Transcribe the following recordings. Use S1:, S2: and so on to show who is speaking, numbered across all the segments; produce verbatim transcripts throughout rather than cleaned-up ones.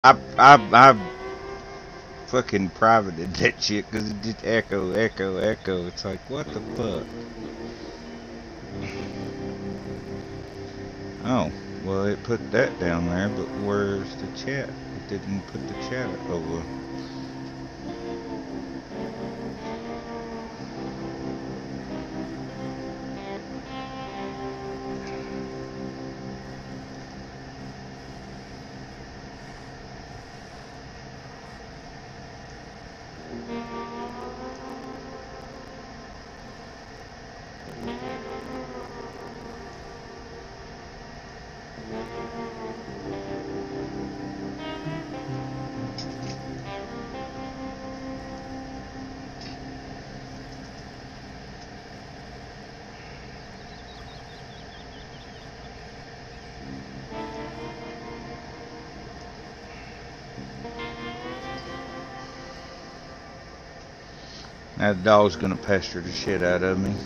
S1: I I I fucking privated that shit because it just echo, echo, echo. It's like, what the fuck? Oh, well, it put that down there, but where's the chat? It didn't put the chat. Oh well. That dog's gonna pester the shit out of me.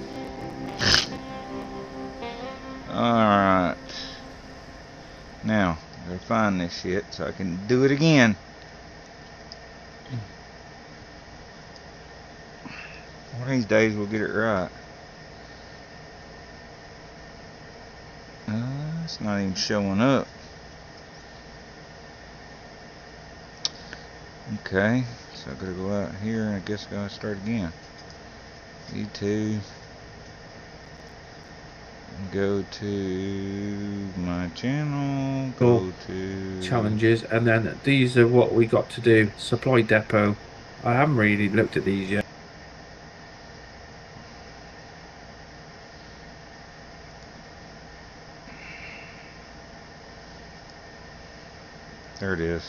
S1: Alright. Now, I gotta find this shit so I can do it again. One of these days we'll get it right. Uh, it's not even showing up. Okay, so I gotta go out here and I guess I gotta start again. E two. Go to my channel. Go to
S2: challenges, and then these are what we got to do. Supply depot. I haven't really looked at these yet.
S1: There it is.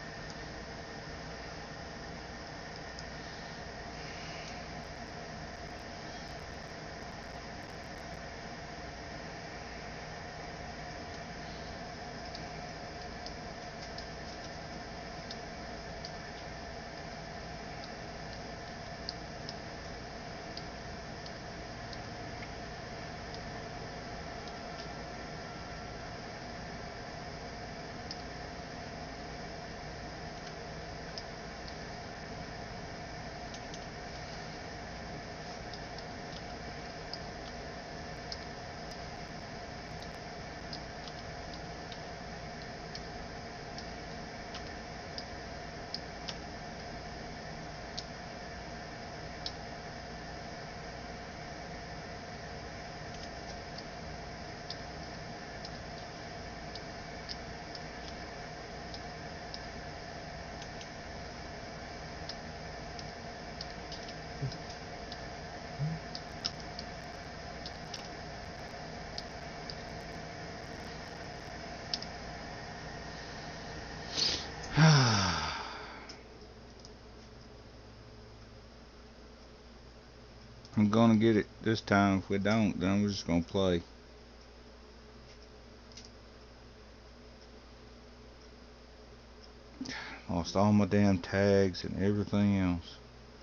S1: I'm gonna get it this time. If we don't, then we're just gonna play. Lost all my damn tags and everything else.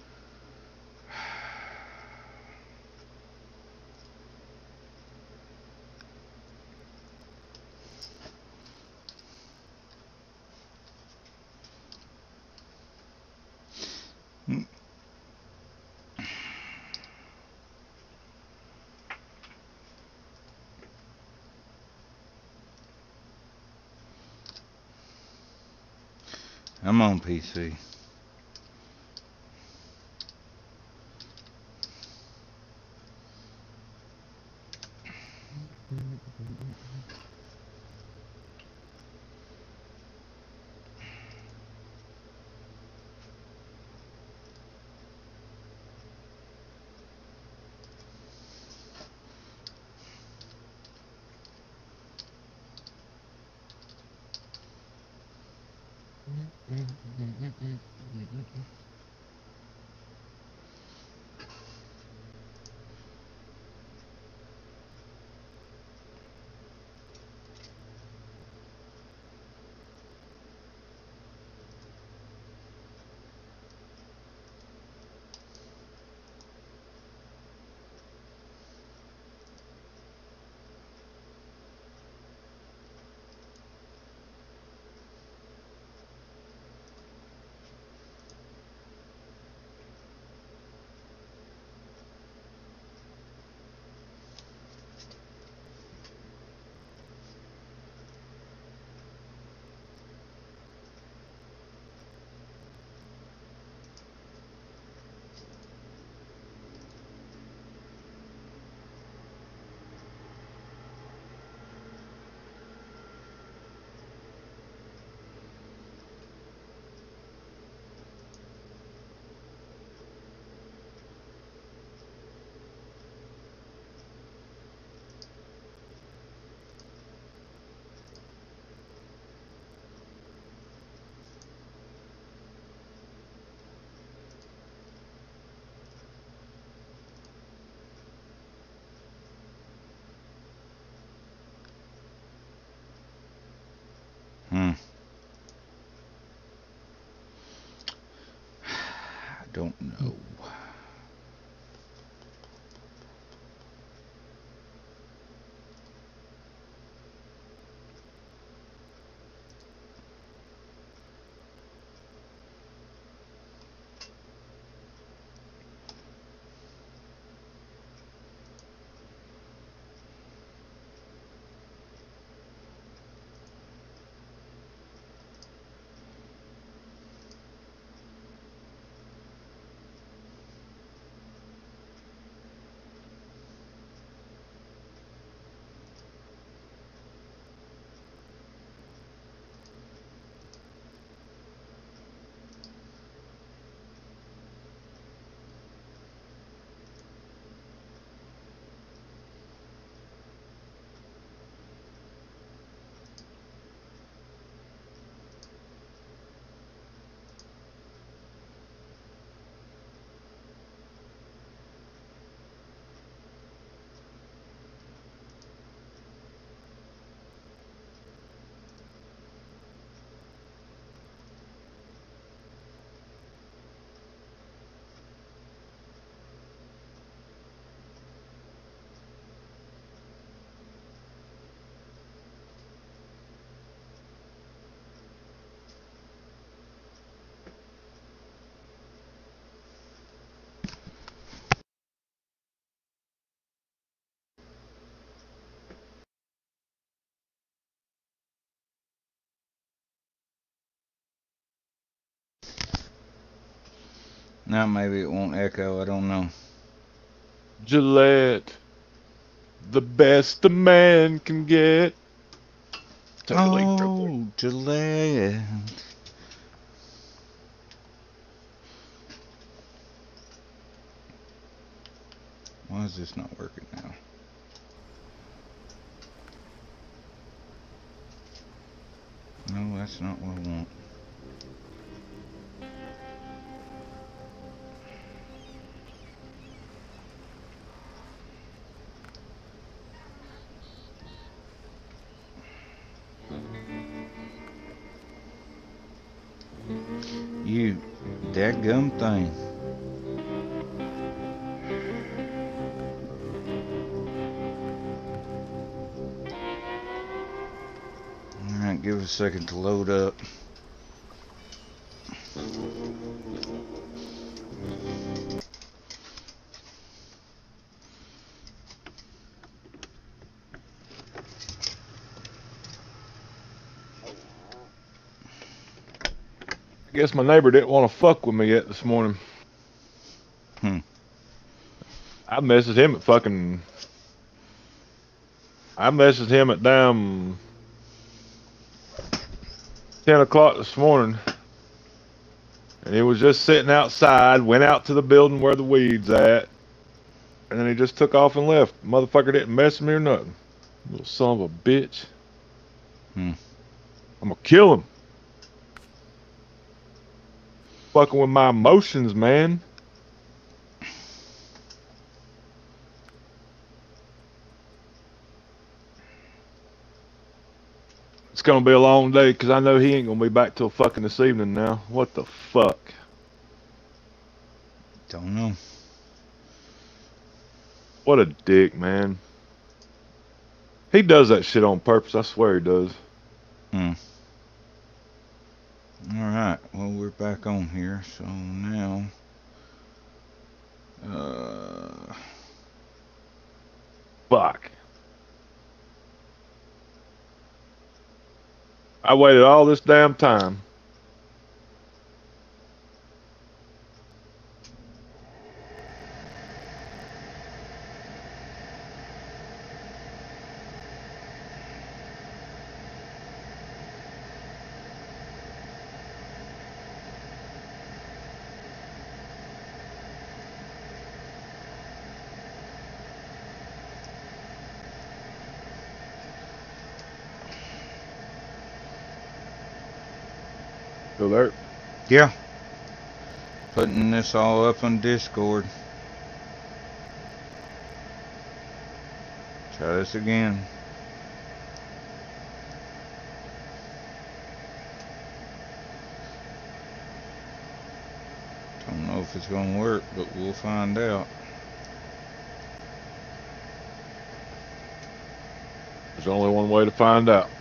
S1: I'm on P C. Hmm. I don't know. Now maybe it won't echo. I don't know.
S3: Gillette, the best a man can get. Take a leak real quick.
S1: Oh, Gillette. Why is this not working now? No, that's not what I want. You dadgum thing. Alright, give it a second to load up.
S3: I guess my neighbor didn't want to fuck with me yet this morning.
S1: Hmm.
S3: I messaged him at fucking. I messaged him at damn ten o'clock this morning. And he was just sitting outside, went out to the building where the weed's at. And then he just took off and left. Motherfucker didn't mess me or nothing. Little son of a bitch.
S1: Hmm.
S3: I'm gonna kill him. Fucking with my emotions, man. It's gonna be a long day because I know he ain't gonna be back till fucking this evening now. What the fuck?
S1: Don't know.
S3: What a dick, man. He does that shit on purpose. I swear he does.
S1: Hmm. Alright, well, we're back on here, so now. Uh.
S3: Fuck. I waited all this damn time. Still there?
S1: Yeah. Putting this all up on Discord. Try this again. if it's gonna work, but we'll find out.
S3: There's only one way to find out.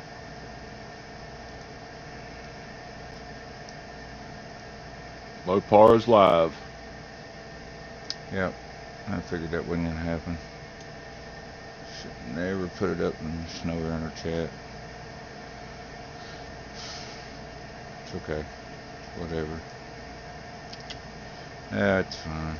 S3: Mopar's live.
S1: Yep, I figured that wasn't gonna happen. Should never put it up in the SnowRunner chat. It's okay. Whatever. That's fine.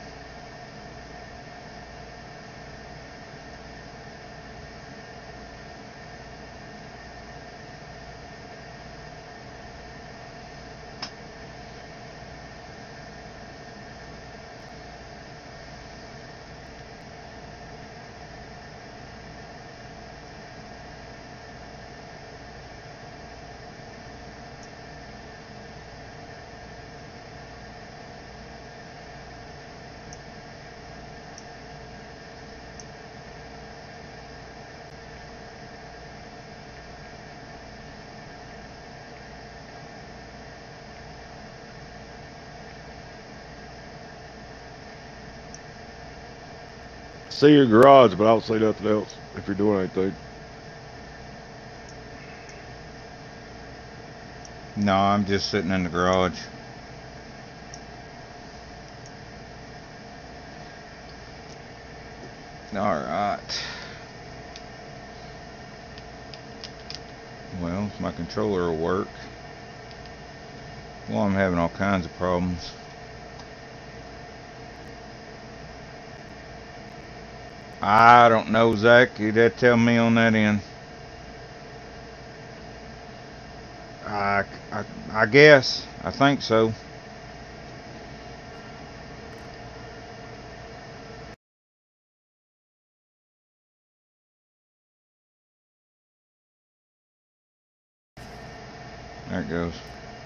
S3: See your garage, but I don't see nothing else if you're doing anything.
S1: No, I'm just sitting in the garage. Alright. Well, my controller will work. Well, I'm having all kinds of problems. I don't know, Zach. You'd have to tell me on that end. I, I, I guess. I think so. There it goes.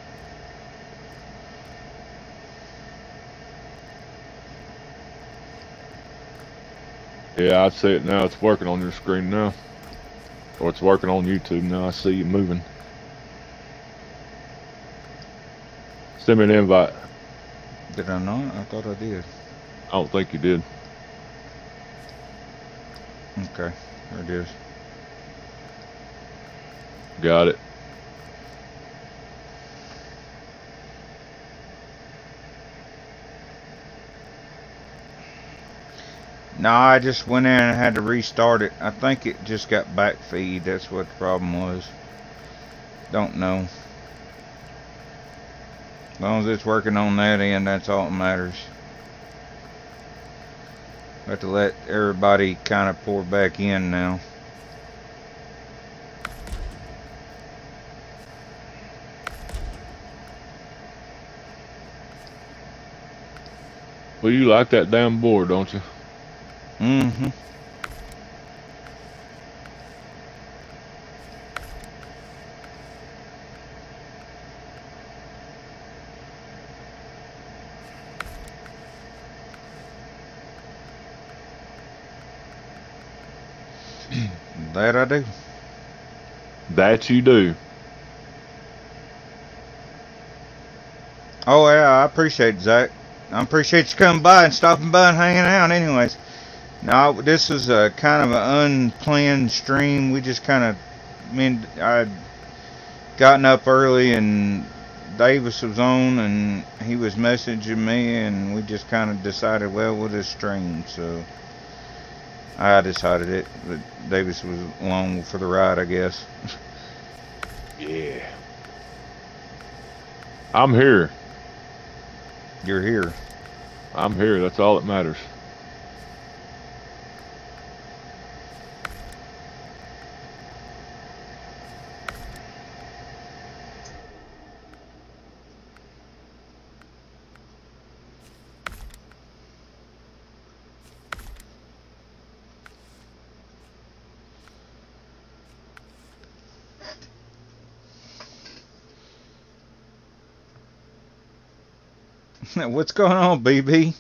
S3: Yeah, I see it now. It's working on your screen now. Or it's working on YouTube now. I see you moving. Send me an invite.
S1: Did I not? I thought I did.
S3: I don't think you did.
S1: Okay, there it is.
S3: Got it.
S1: No, I just went in and had to restart it. I think it just got backfeed. That's what the problem was. Don't know. As long as it's working on that end, that's all that matters. Have to let everybody kind of pour back in now.
S3: Well, you like that damn board, don't you?
S1: Mm-hmm. That I do.
S3: That you do.
S1: Oh yeah, I appreciate it, Zach. I appreciate you coming by and stopping by and hanging out anyways. Now, this is a kind of an unplanned stream. We just kind of, I mean, I'd gotten up early and Davis was on and he was messaging me and we just kind of decided, well, we'll just stream. So I decided it, but Davis was along for the ride, I guess.
S3: Yeah. I'm here.
S1: You're here.
S3: I'm here. That's all that matters.
S1: What's going on, B B?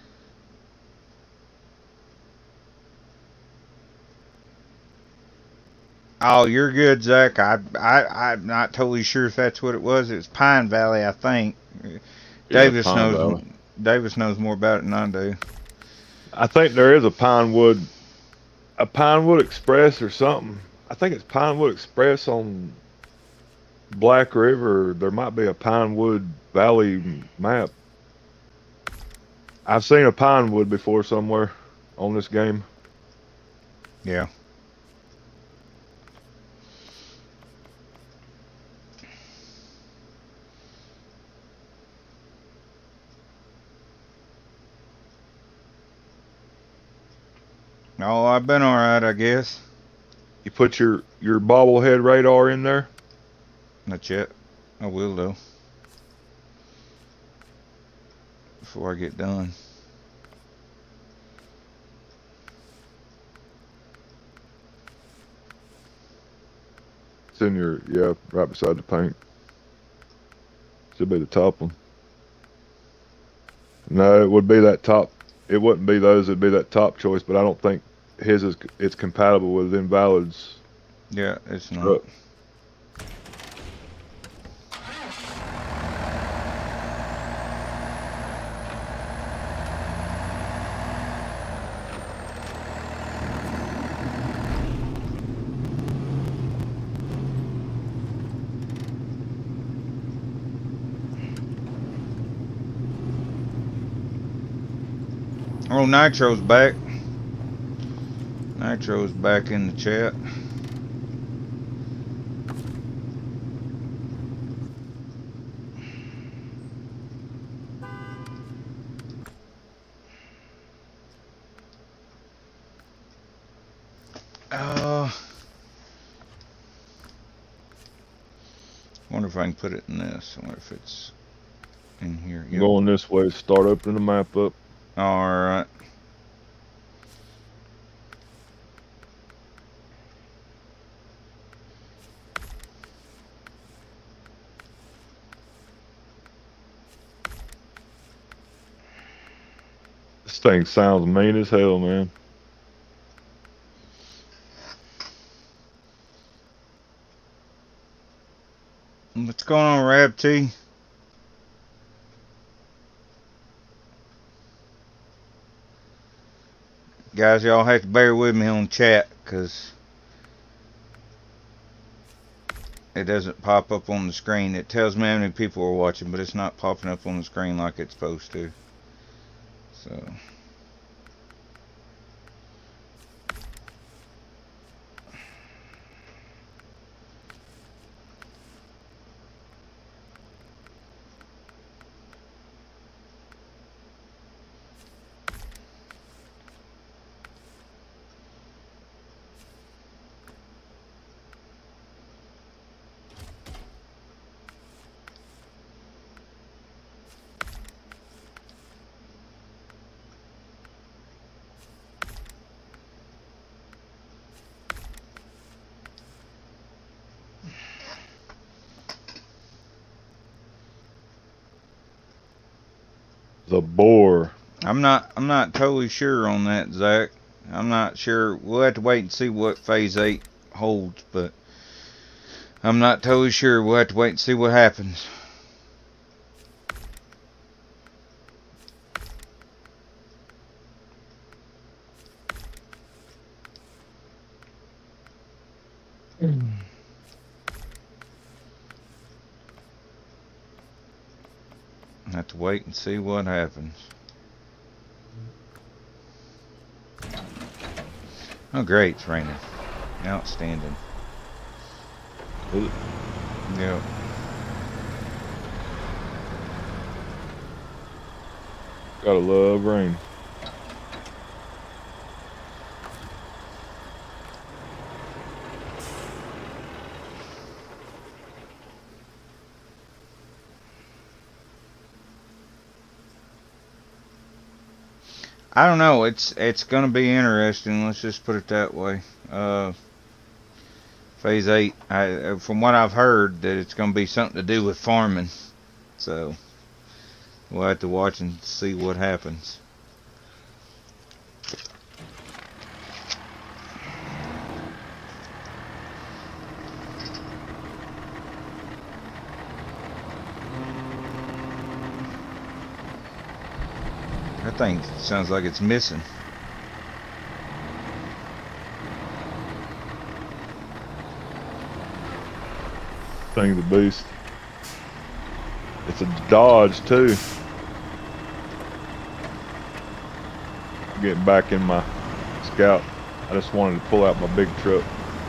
S1: Oh, you're good, Zach. I, I, I'm not totally sure if that's what it was. It was Pine Valley, I think.
S3: Yeah,
S1: Davis
S3: Pine
S1: knows.
S3: Valley.
S1: Davis knows more about it than I do.
S3: I think there is a Pinewood, a Pinewood Express or something. I think it's Pinewood Express on Black River. There might be a Pinewood Valley map. I've seen a Pinewood before somewhere on this game.
S1: Yeah. Oh, I've been all right, I guess.
S3: You put your your bobblehead radar in there.
S1: Not yet. I will though. Before I get done.
S3: It's in your, yeah, right beside the paint. Should be the top one. No, it would be that top. It wouldn't be those. It'd be that top choice. But I don't think his is. It's compatible with Invalid's.
S1: Yeah, it's not.
S3: Truck.
S1: Oh, Nitro's back. Nitro's back in the chat. Uh, wonder if I can put it in this. I wonder if it's in here. Yep.
S3: Going this way. Start opening the map up.
S1: All right.
S3: This thing sounds mean as hell, man.
S1: What's going on, Rab T? Guys, y'all have to bear with me on chat because it doesn't pop up on the screen. It tells me how many people are watching, but it's not popping up on the screen like it's supposed to. So...
S3: The boar.
S1: I'm not I'm not totally sure on that, Zach. I'm not sure. We'll have to wait and see what phase eight holds, but I'm not totally sure. We'll have to wait and see what happens. Have to wait and see what happens. Oh great, it's raining. Outstanding. Yeah.
S3: Gotta love rain.
S1: I don't know. It's it's gonna be interesting. Let's just put it that way. Uh, phase eight. I, from what I've heard, that it's gonna be something to do with farming. So we'll have to watch and see what happens. That thing sounds like it's missing.
S3: Thing's a beast. It's a Dodge too. Getting back in my Scout. I just wanted to pull out my big truck.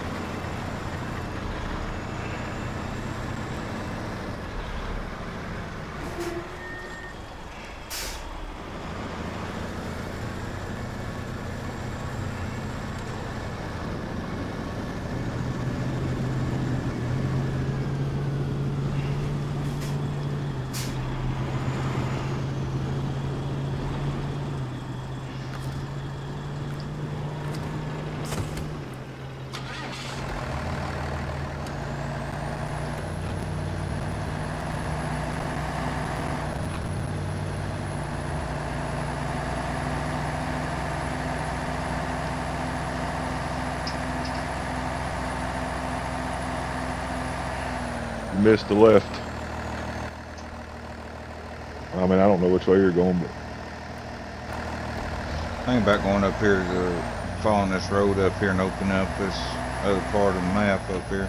S3: You missed the left. I mean, I don't know which way you're going, but
S1: Think about going up here to following this road up here and opening up this other part of the map up here.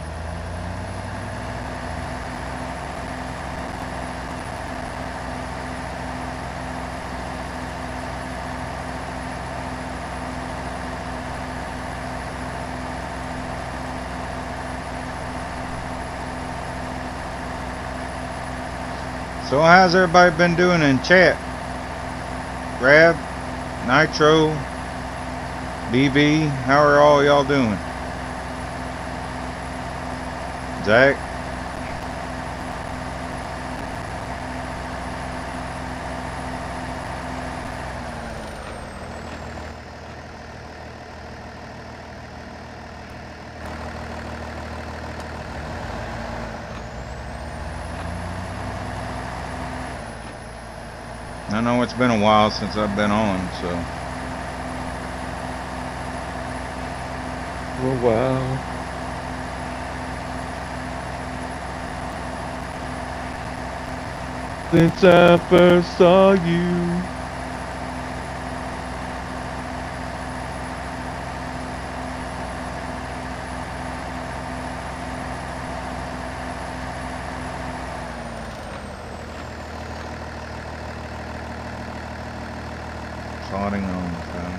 S1: So how's everybody been doing in chat? Rab, Nitro, B B, how are all y'all doing? Zach? I know it's been a while since I've been on, so.
S3: oh wow. Since I first saw you.
S1: Plodding on.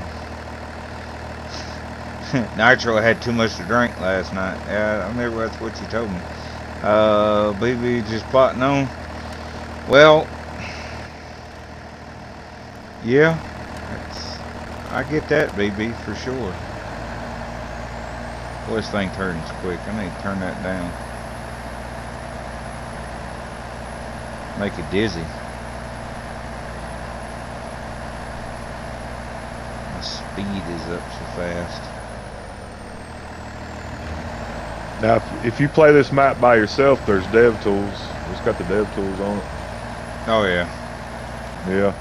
S1: Nitro had too much to drink last night. Yeah, I remember that's what you told me. Uh, B B just plotting on. Well, yeah, that's, I get that, B B, for sure. Boy, this thing turns quick. I need to turn that down. Make it dizzy. My speed is up so fast.
S3: Now, if, if you play this map by yourself, there's dev tools. It's got the dev tools on it.
S1: Oh, yeah.
S3: Yeah.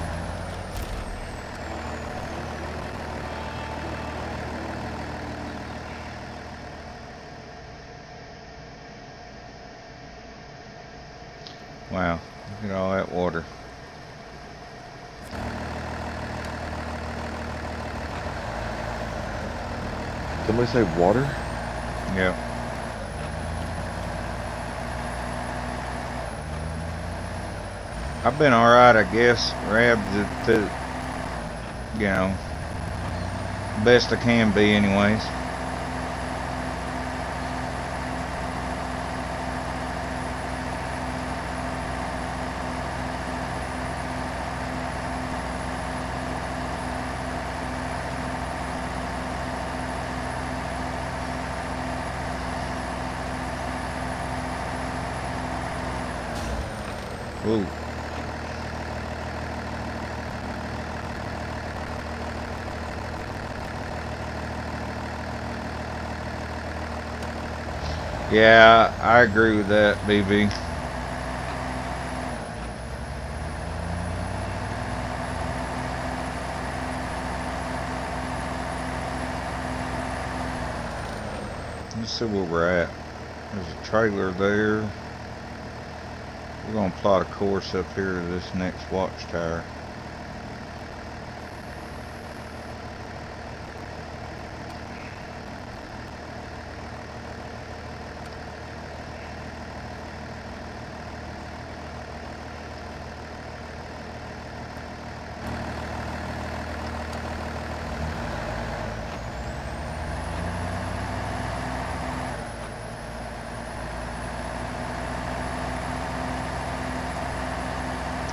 S1: Wow, look at all that water.
S3: Somebody say water?
S1: Yep. I've been alright, I guess. Rab, to, to, you know, best I can be anyways. Ooh. Yeah, I agree with that, B B. Let's see where we're at. There's a trailer there. We're going to plot a course up here to this next watchtower.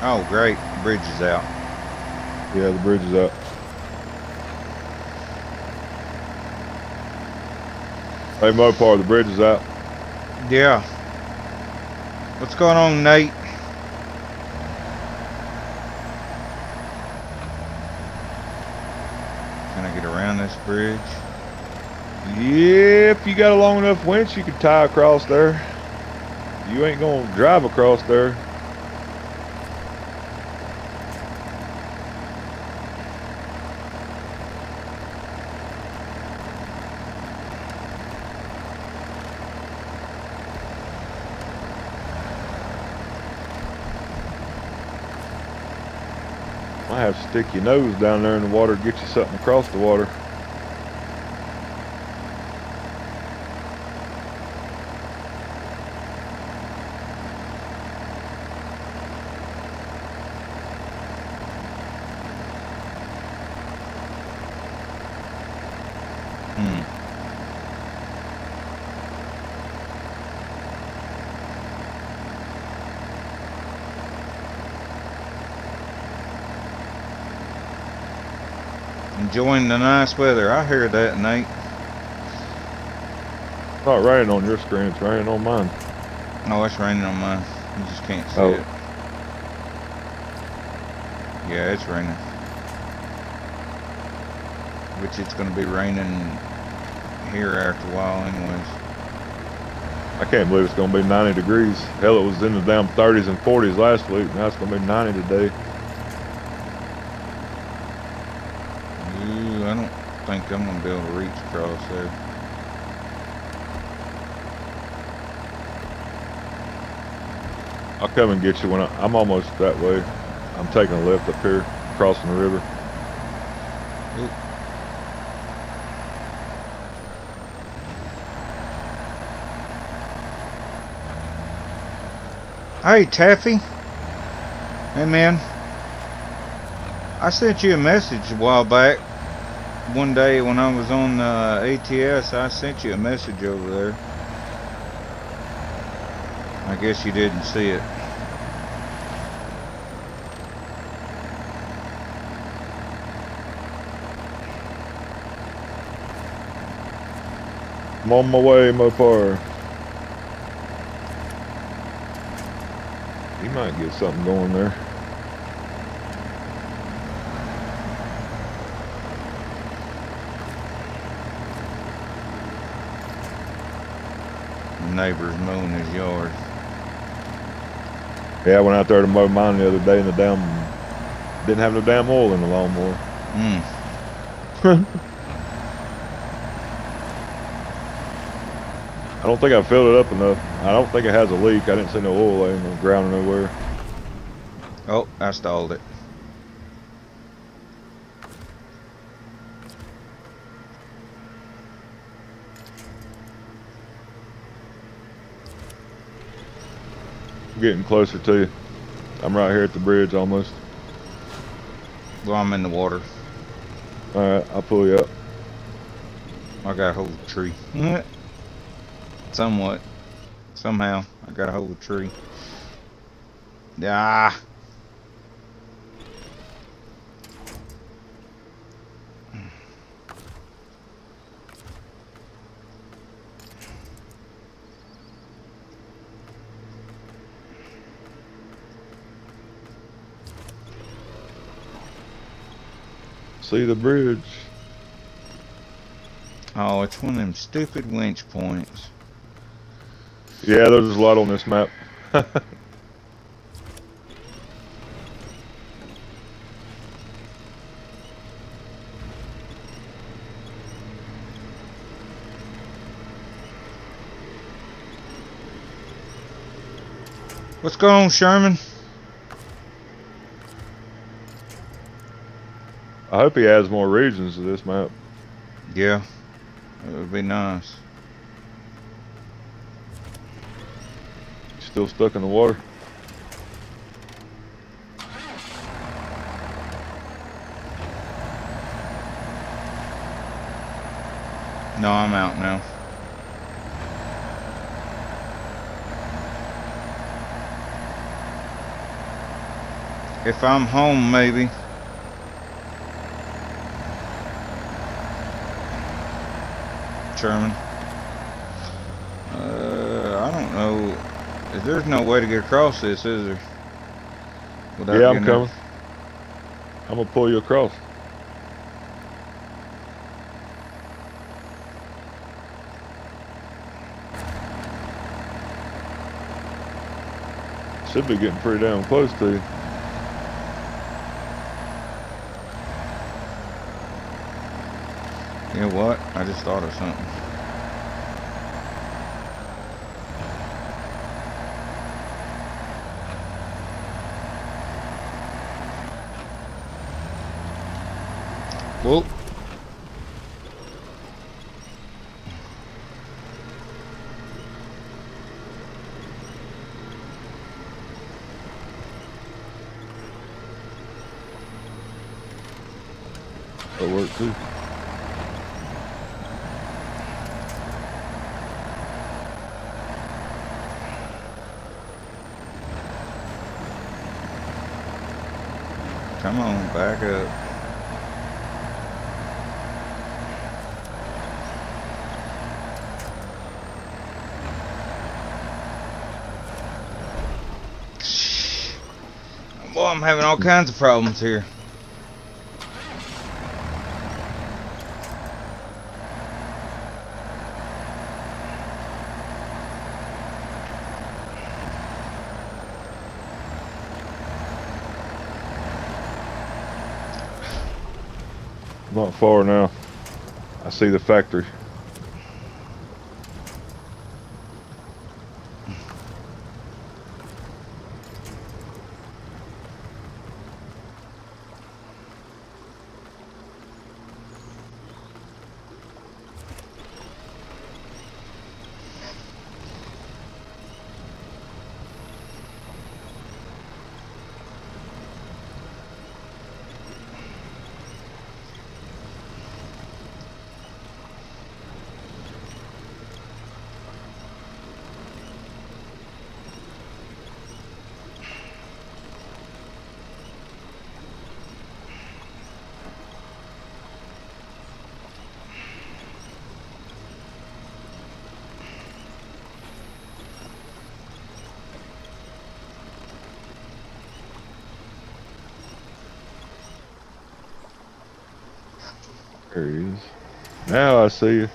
S1: Oh, great. The bridge is out.
S3: Yeah, the bridge is up. Hey, Mopar, the bridge is out.
S1: Yeah. What's going on, Nate? Can I get around this bridge?
S3: Yeah, if you got a long enough winch, you could tie across there. You ain't gonna drive across there. Might have to stick your nose down there in the water to get you something across the water.
S1: Hmm. Enjoying the nice weather. I hear that, Nate.
S3: It's not raining on your screen, it's raining on mine.
S1: No, it's raining on mine. You just can't see
S3: Oh.
S1: it. Yeah, it's raining. Which it's going to be raining here after a while anyways.
S3: I can't believe it's gonna be ninety degrees. Hell, it was in the damn thirties and forties last week. Now it's gonna be ninety today.
S1: Ooh, I don't think I'm going to be able to reach across there.
S3: I'll come and get you when I, I'm almost that way. I'm taking a left up here, crossing the river.
S1: Ooh. Hey, Taffy. Hey, man. I sent you a message a while back. One day when I was on uh, A T S, I sent you a message over there. I guess you didn't see it.
S3: I'm on my way, Mopar. You might get something going there.
S1: The neighbor's mowing his yard.
S3: Yeah, I went out there to mow mine the other day and the damn didn't have no damn oil in the lawnmower.
S1: Mm.
S3: I don't think I filled it up enough. I don't think it has a leak. I didn't see no oil laying on the ground nowhere.
S1: Oh, I stalled it.
S3: I'm getting closer to you. I'm right here at the bridge almost.
S1: Well, I'm in the water.
S3: Alright, I'll pull you up.
S1: I got a hold of a tree. Somewhat. Somehow, I got a hold of a tree. Ah.
S3: See the bridge.
S1: Oh, it's one of them stupid winch points.
S3: Yeah, there's a lot on this map.
S1: What's going on, Sherman?
S3: I hope he adds more regions to this map.
S1: Yeah, it would be nice.
S3: Still stuck in the water.
S1: No, I'm out now. if I'm home, maybe. Sherman. Uh, I don't know. There's no way to get across this, is there? Without
S3: Yeah, I'm
S1: getting
S3: coming.
S1: up-
S3: I'm gonna pull you across. Should be getting pretty damn close to you.
S1: You know what? I just thought of something. Whoa.
S3: That'll work too.
S1: Come on, back up. Boy, I'm having all kinds of problems here.
S3: Not far now. I see the factory. There he is. Now I see you.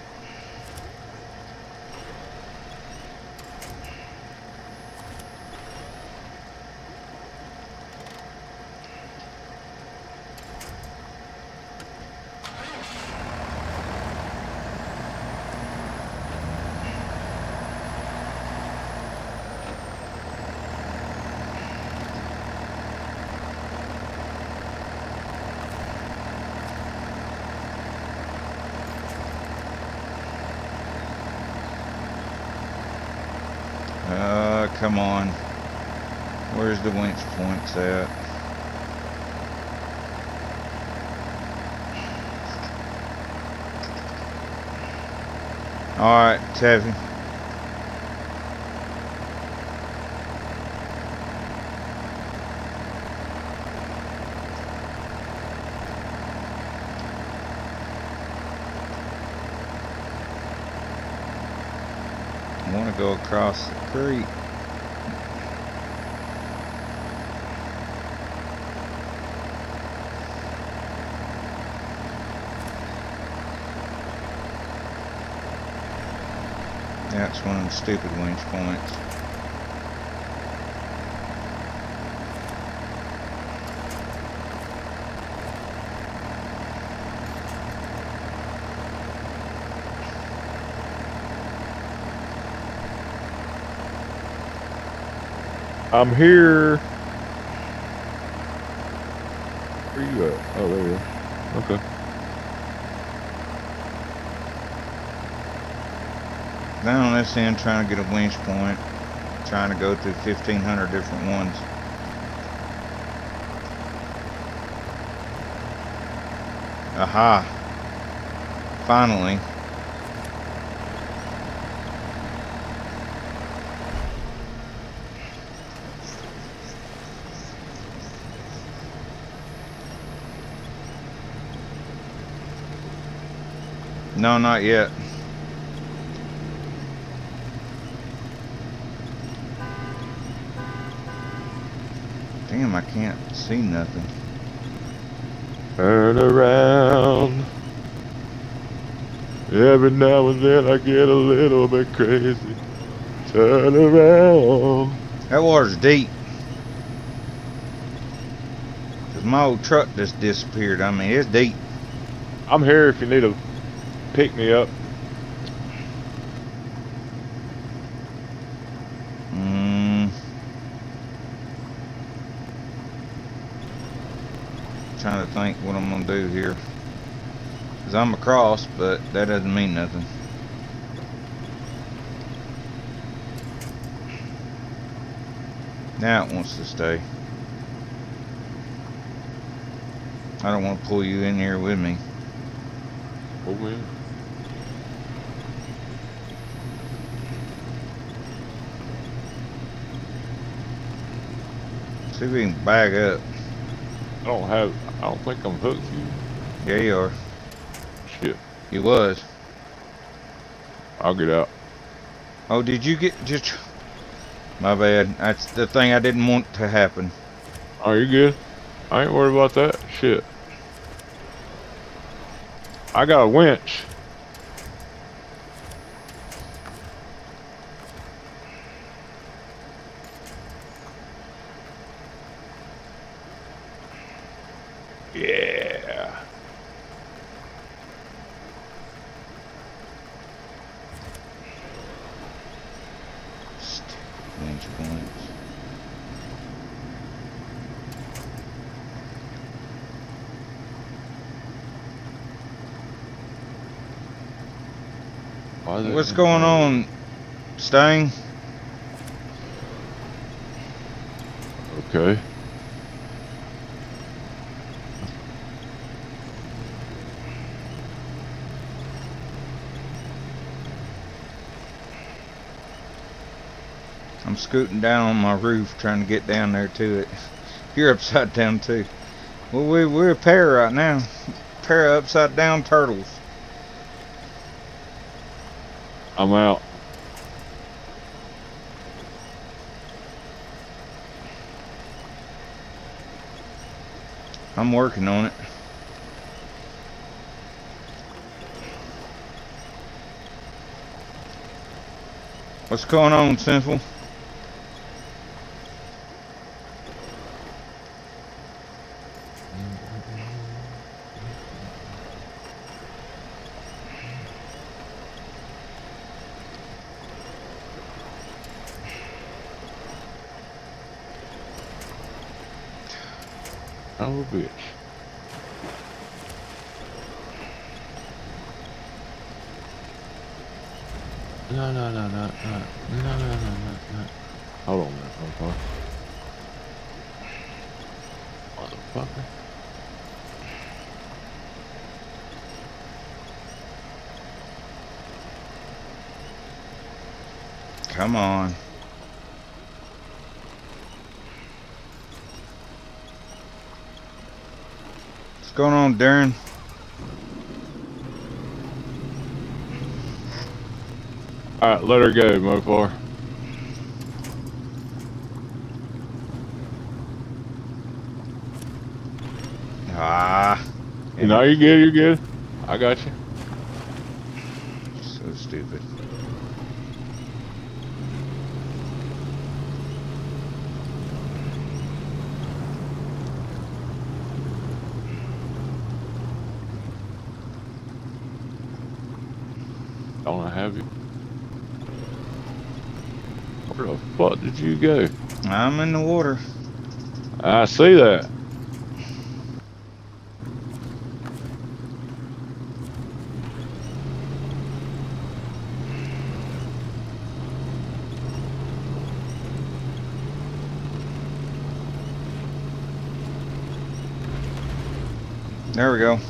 S1: Uh, come on. Where's the winch points at? Alright, Tevin. I want to go across the creek. That's one of them stupid winch points.
S3: I'm here. Where you at? Oh, there you are. Okay.
S1: Down on this end trying to get a winch point. Trying to go through fifteen hundred different ones. Aha. Finally. No, not yet. Damn, I can't see nothing.
S3: Turn around. Every now and then I get a little bit crazy. Turn around.
S1: That water's deep. Cause my old truck just disappeared. I mean, it's deep.
S3: I'm here if you need to pick me up.
S1: Mm. Trying to think what I'm gonna do here. Cause I'm across, but that doesn't mean nothing. Now it wants to stay. I don't want to pull you in here with me.
S3: Oh man.
S1: See if we can bag up.
S3: I don't have. I don't think I'm hooked to you.
S1: Yeah, you are.
S3: Shit.
S1: You was.
S3: I'll get out.
S1: Oh, did you get just? My bad. That's the thing I didn't want to happen.
S3: Oh, you good? I ain't worried about that. Shit. I got a winch. Yeah.
S1: Winch points.
S3: Why is it-
S1: What's going on, Sting?
S3: Okay.
S1: I'm scooting down on my roof trying to get down there to it. You're upside down too. Well, we, we're a pair right now. Pair of upside down turtles.
S3: I'm out.
S1: I'm working on it. What's going on, Sinful?
S3: Son of a bitch. No, no, no, no, no, no, no, no, no, no. Hold on a minute, okay. Motherfucker.
S1: Come on. What's going on, Darren?
S3: Alright, let her go, Mofar.
S1: Ah.
S3: No, you're good, you're good. I got you.
S1: So stupid.
S3: Don't I have you? Where the fuck did you go?
S1: I'm in the water.
S3: I see that.
S1: There we go.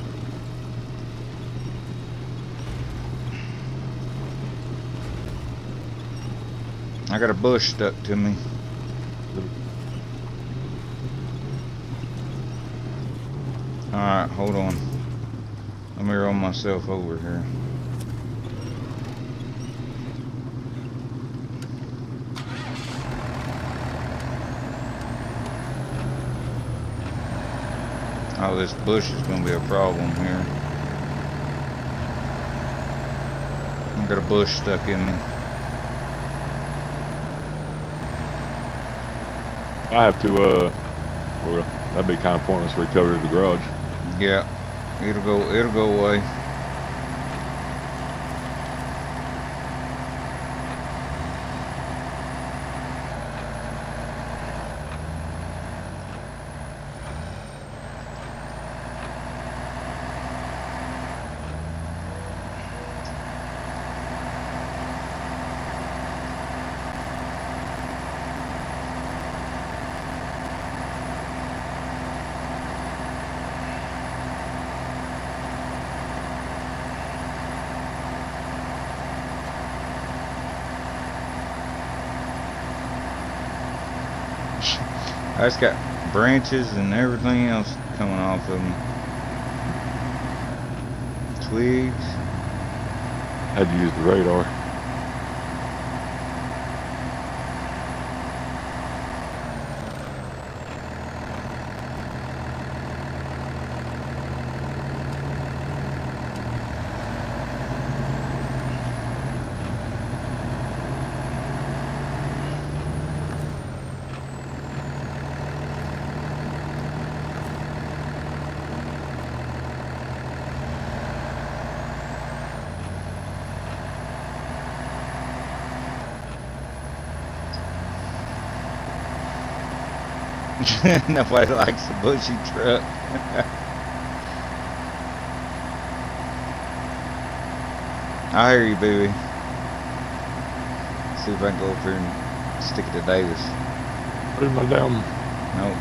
S1: I got a bush stuck to me. Alright, hold on. Let me roll myself over here. Oh, this bush is going to be a problem here. I've got a bush stuck in me.
S3: I have to, uh, well, that'd be kind of pointless for recovery to the garage.
S1: Yeah, it'll go, it'll go away. I just got branches and everything else coming off of them. Twigs.
S3: Had to use the radar.
S1: Nobody likes the bushy truck. I hear you, baby. See if I can go up here and stick it to Davis.
S3: Where's my damn...
S1: Nope.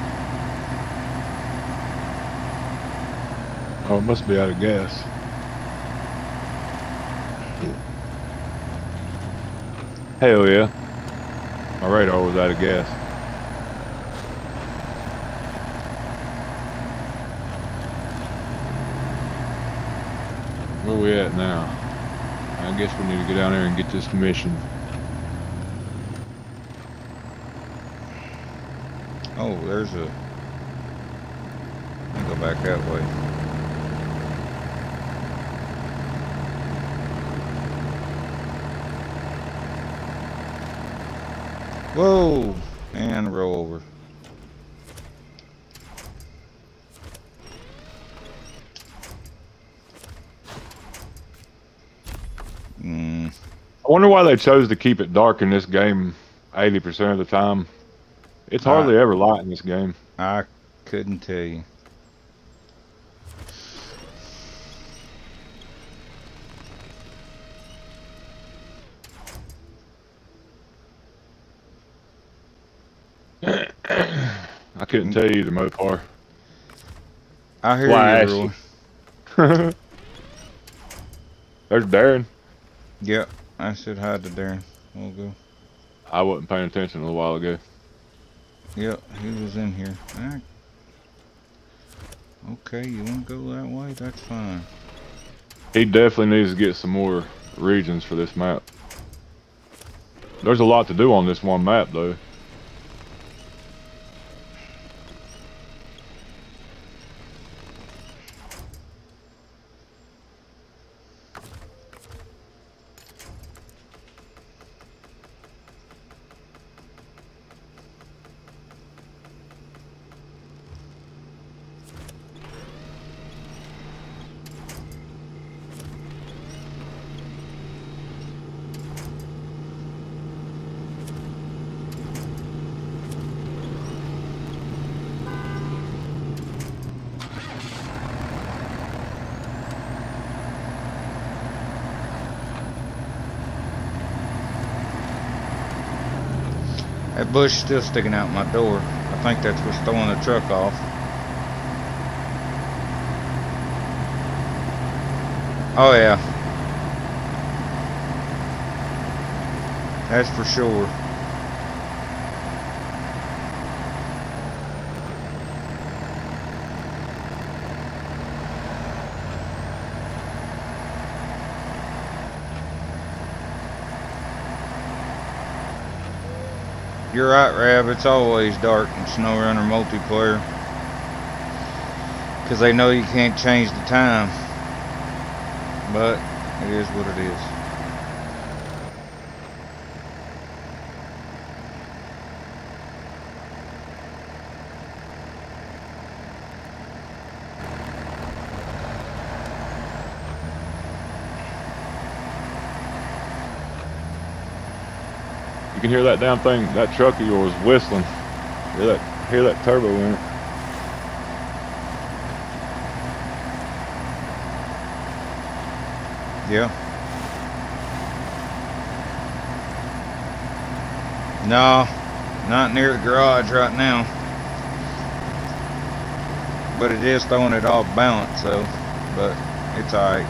S3: Oh, it must be out of gas. Hell yeah. My radar was out of gas. Where we at now? I guess we need to go down there and get this mission.
S1: Oh, there's a... I'll go back that way. Whoa! And roll over. Mm.
S3: I wonder why they chose to keep it dark in this game eighty percent of the time. It's hardly uh, ever light in this game.
S1: I couldn't tell you.
S3: I couldn't tell you the Mopar.
S1: I hear
S3: Why
S1: you, Roy.
S3: There's Darren.
S1: Yep, I said hi to Darren. We'll go.
S3: I wasn't paying attention a little while ago.
S1: Yep, he was in here. Ah. Okay, you want to go that way? That's fine.
S3: He definitely needs to get some more regions for this map. There's a lot to do on this one map, though.
S1: That bush still sticking out my door. I think that's what's throwing the truck off. Oh yeah. That's for sure. You're right, Rab. It's always dark in SnowRunner multiplayer. Because they know you can't change the time. But it is what it is.
S3: You can hear that damn thing, that truck of yours whistling. Hear that, hear that turbo in it.
S1: Yeah. No, not near the garage right now. But it is throwing it off balance, so, but it's alright.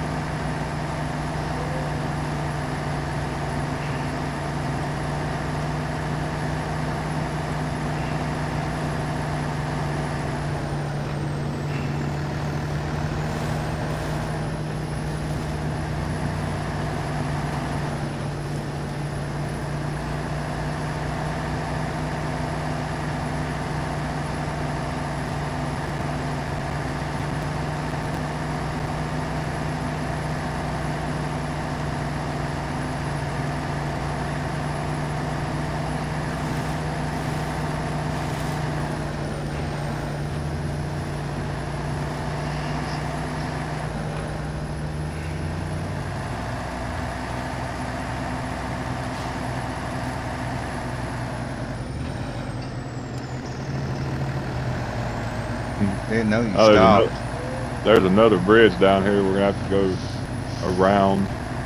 S1: Didn't know you
S3: Oh, there's
S1: stopped.
S3: another, there's another bridge down here. We're gonna have to go around.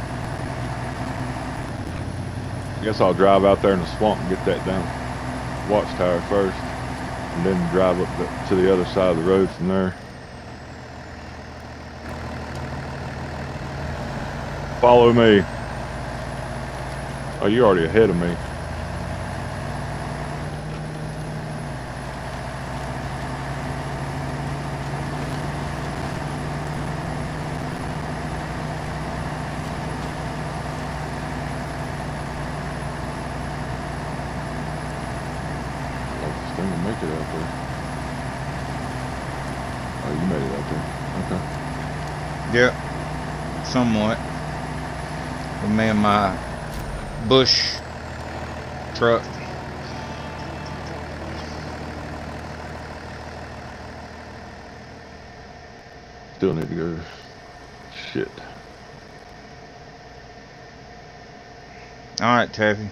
S3: I guess I'll drive out there in the swamp and get that down watchtower first, and then drive up the, to the other side of the road from there. Follow me. Oh, you're already ahead of me. Thing to make it out there. Oh, you made it out there. Okay.
S1: Yep, somewhat. With me and my bush truck.
S3: Still need to go. Shit.
S1: All right, Taffy.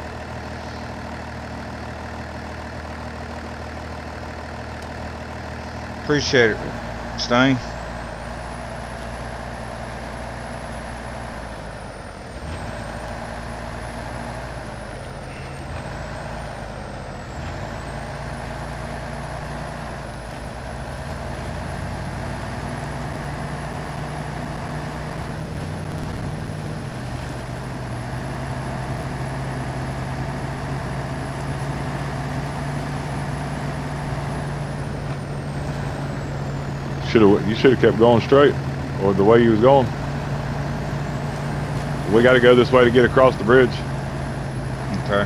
S1: Appreciate it, Stain.
S3: Should have. You should have kept going straight, or the way you was going. We got to go this way to get across the bridge.
S1: Okay.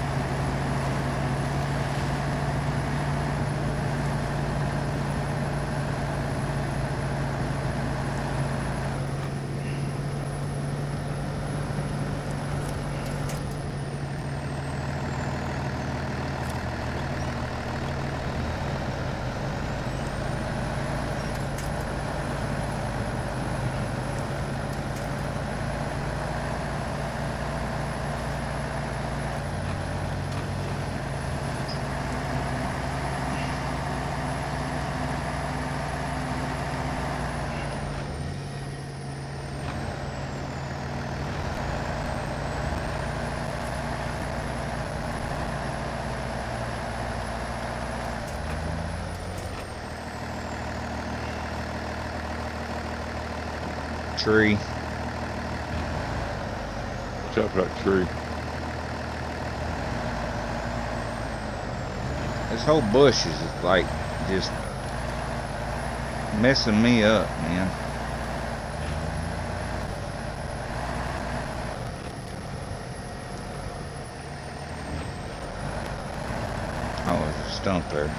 S1: Tree.
S3: Watch out for that tree.
S1: This whole bush is like just messing me up, man. stump there.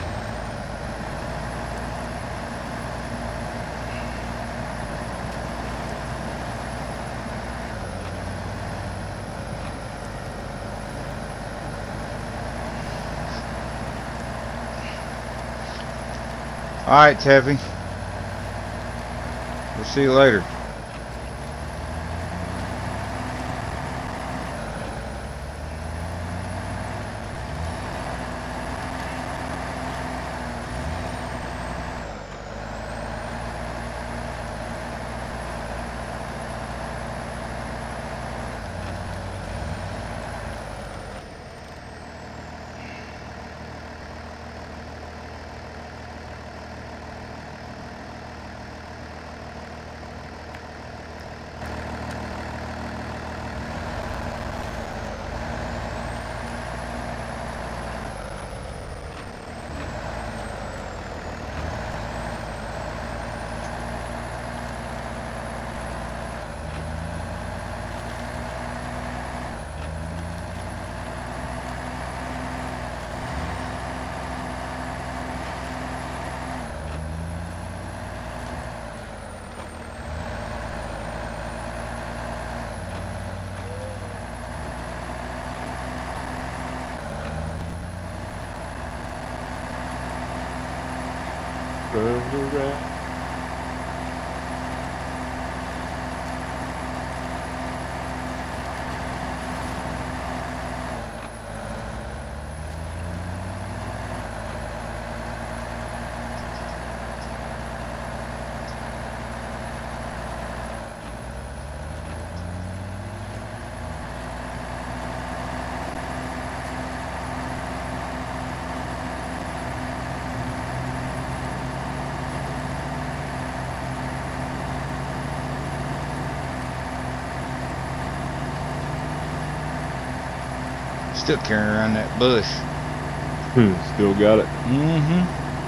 S1: Alright, Teffy. We'll see you later. Still carrying around that bush.
S3: Still got it.
S1: Mm-hmm.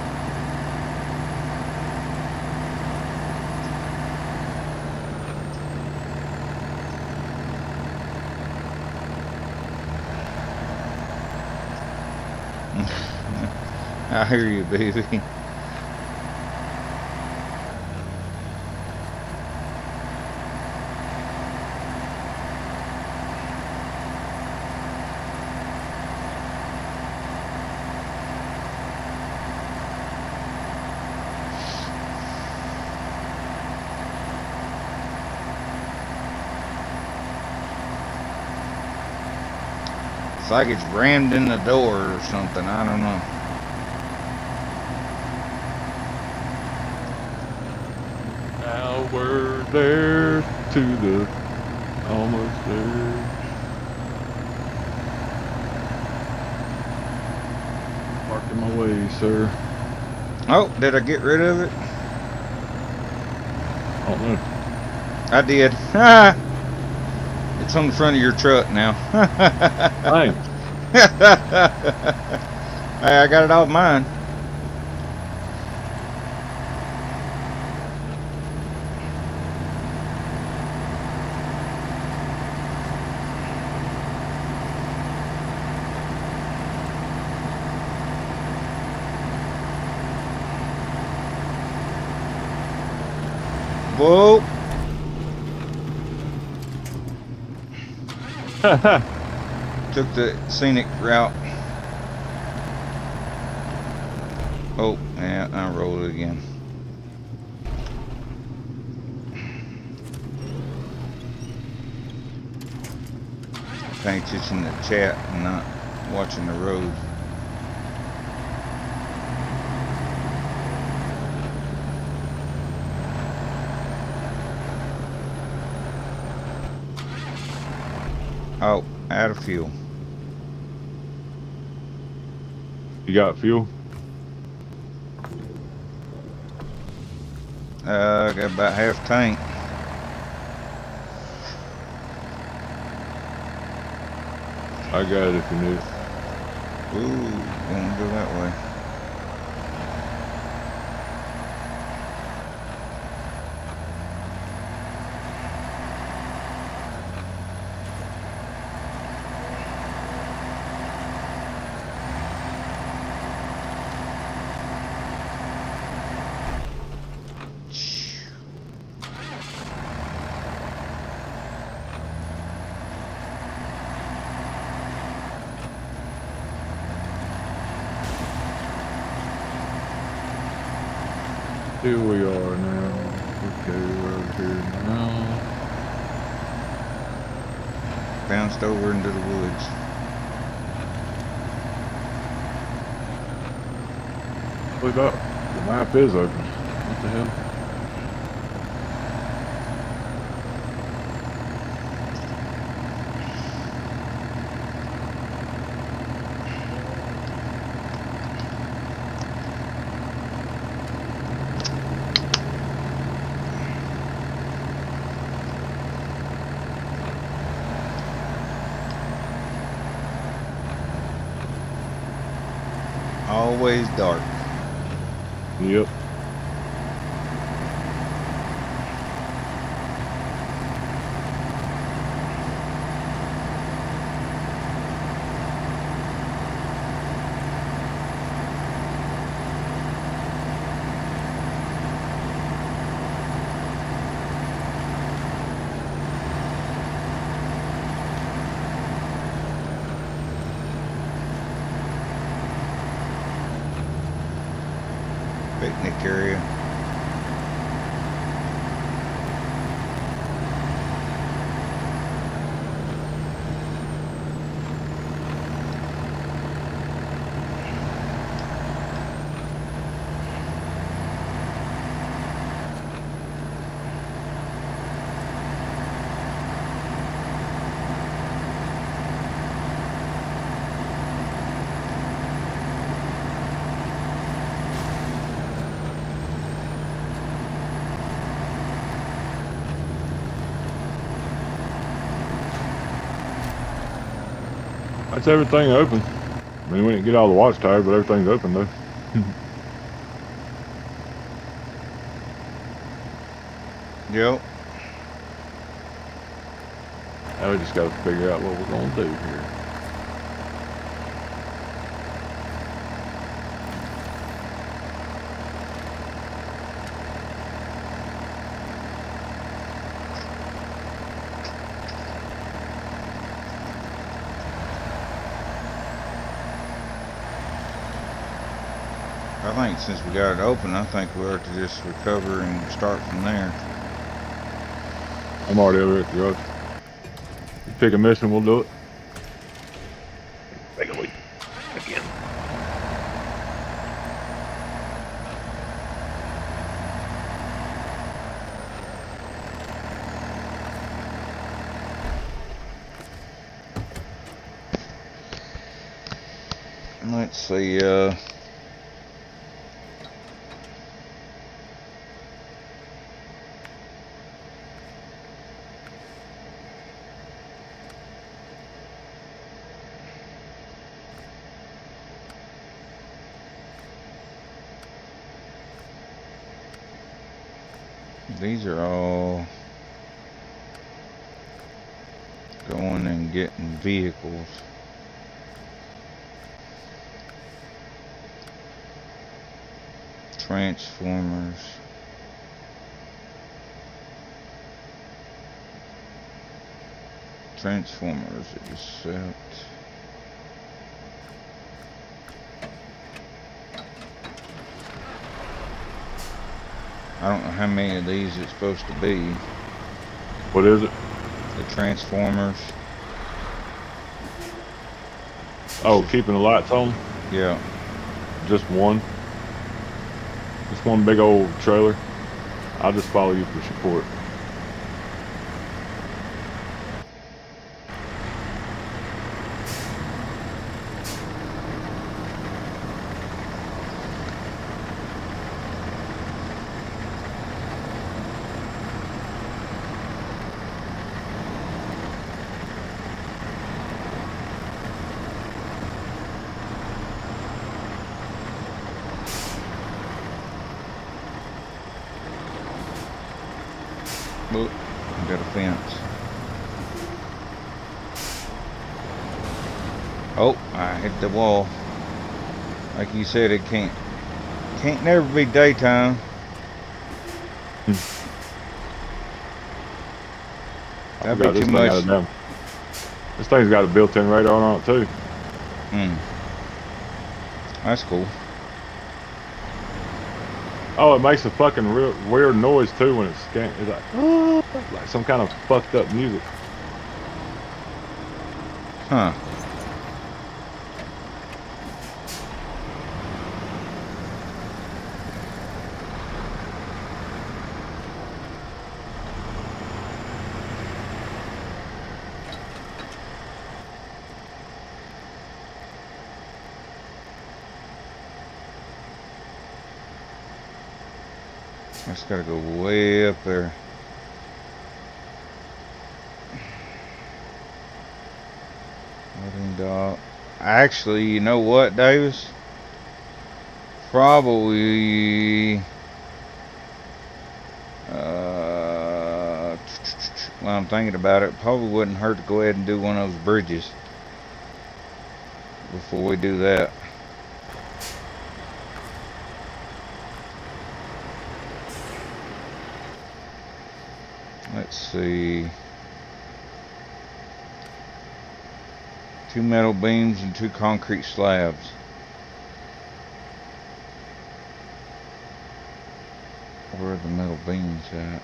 S1: I hear you, baby. It's like it's rammed in the door or something. I don't know.
S3: Now we're there to the almost there. Parking my way, sir.
S1: Oh, did I get rid of it?
S3: I don't know.
S1: I did. Ah, it's on the front of your truck now.
S3: Thanks.
S1: Hey, I got it off mine. Whoa. Took the scenic route. Oh, yeah, I rolled it again. Paying attention to the chat and not watching the road. Oh, out of fuel.
S3: You got fuel?
S1: Uh, I got about half tank.
S3: I got it if you need it.
S1: Ooh, gonna go that way.
S3: Here we are now. Okay, we're over here now.
S1: Bounced over into the woods.
S3: Look up. The map is open. What the hell?
S1: Always dark.
S3: Yep.
S1: Picnic area.
S3: That's everything open. I mean, we didn't get all the watchtower, but everything's open though.
S1: Yep.
S3: Now we just got to figure out what we're going to do here.
S1: I think since we got it open, I think we ought to just recover and start from there.
S3: I'm already over at the road. You pick a mission, we'll do it. Take a leap. Again.
S1: Let's see, uh... these are all going and getting vehicles. Transformers. Transformers accept. I don't know how many of these it's supposed to be.
S3: What is it?
S1: The Transformers.
S3: Oh, keeping the lights on?
S1: Yeah.
S3: Just one? Just one big old trailer? I'll just follow you for support.
S1: Look, we got a fence. Oh, I hit the wall. Like you said, it can't can't never be daytime. That'd be too much.
S3: This thing's got a built-in radar on it too.
S1: Hmm. That's cool.
S3: Oh, it makes a fucking real weird noise too when it's scan. It's like, oh, like some kind of fucked up music.
S1: Huh. I just gotta go way up there. Loading dock. Actually, you know what, Davis? Probably. Uh, well, I'm thinking about it. Probably wouldn't hurt to go ahead and do one of those bridges before we do that. Let's see. Two metal beams and two concrete slabs. Where are the metal beams at?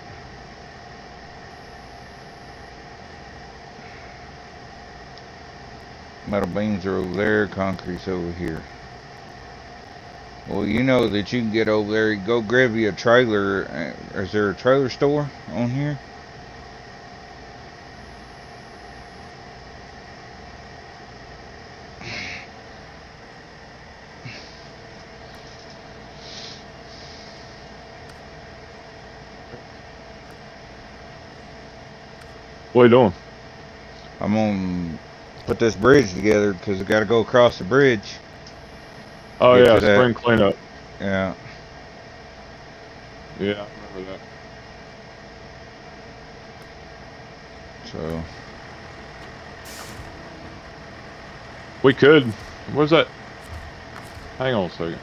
S1: Metal beams are over there, concrete's over here. Well, you know that you can get over there. Go grab you a trailer. Is there a trailer store on here?
S3: What are you doing?
S1: I'm gonna put this bridge together because I gotta go across the bridge.
S3: Oh
S1: Get
S3: yeah,
S1: to that.
S3: spring cleanup.
S1: Yeah.
S3: Yeah, I remember that.
S1: So
S3: We could. Where's that? Hang on a second.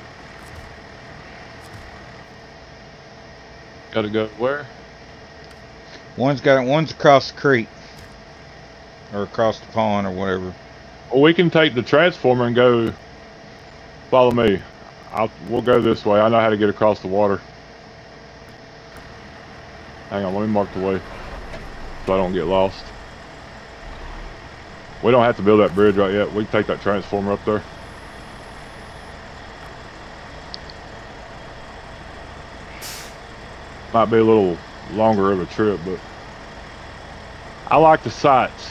S3: Gotta go where?
S1: one's got one's across the creek or across the pond or whatever.
S3: Well, we can take the transformer and go. Follow me. I'll. We'll go this way. I know how to get across the water. Hang on. Let me mark the way so I don't get lost. We don't have to build that bridge right yet. We can take that transformer up there. Might be a little longer of a trip, but I like the sights.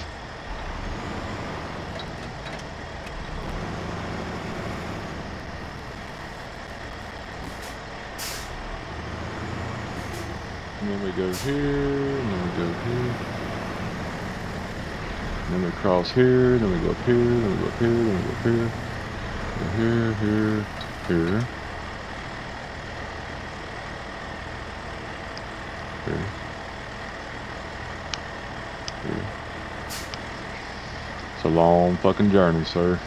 S3: And then we go here, and then we go here. And then we cross here, then we go up here, then we go up here, then we go up here. Go here, here, here. Here. Here. It's a long fucking journey, sir.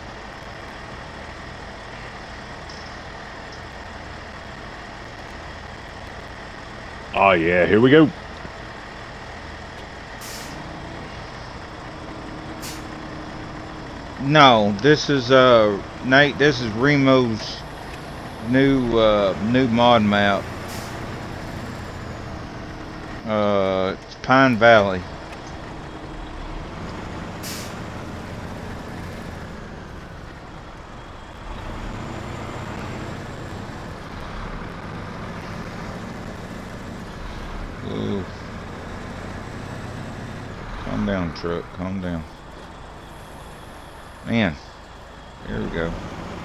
S3: Oh yeah, here we go.
S1: No, this is uh Nate. This is Remo's new uh, new mod map. Uh, it's Pine Valley. Ooh. Calm down, truck. Calm down. Man, here we go.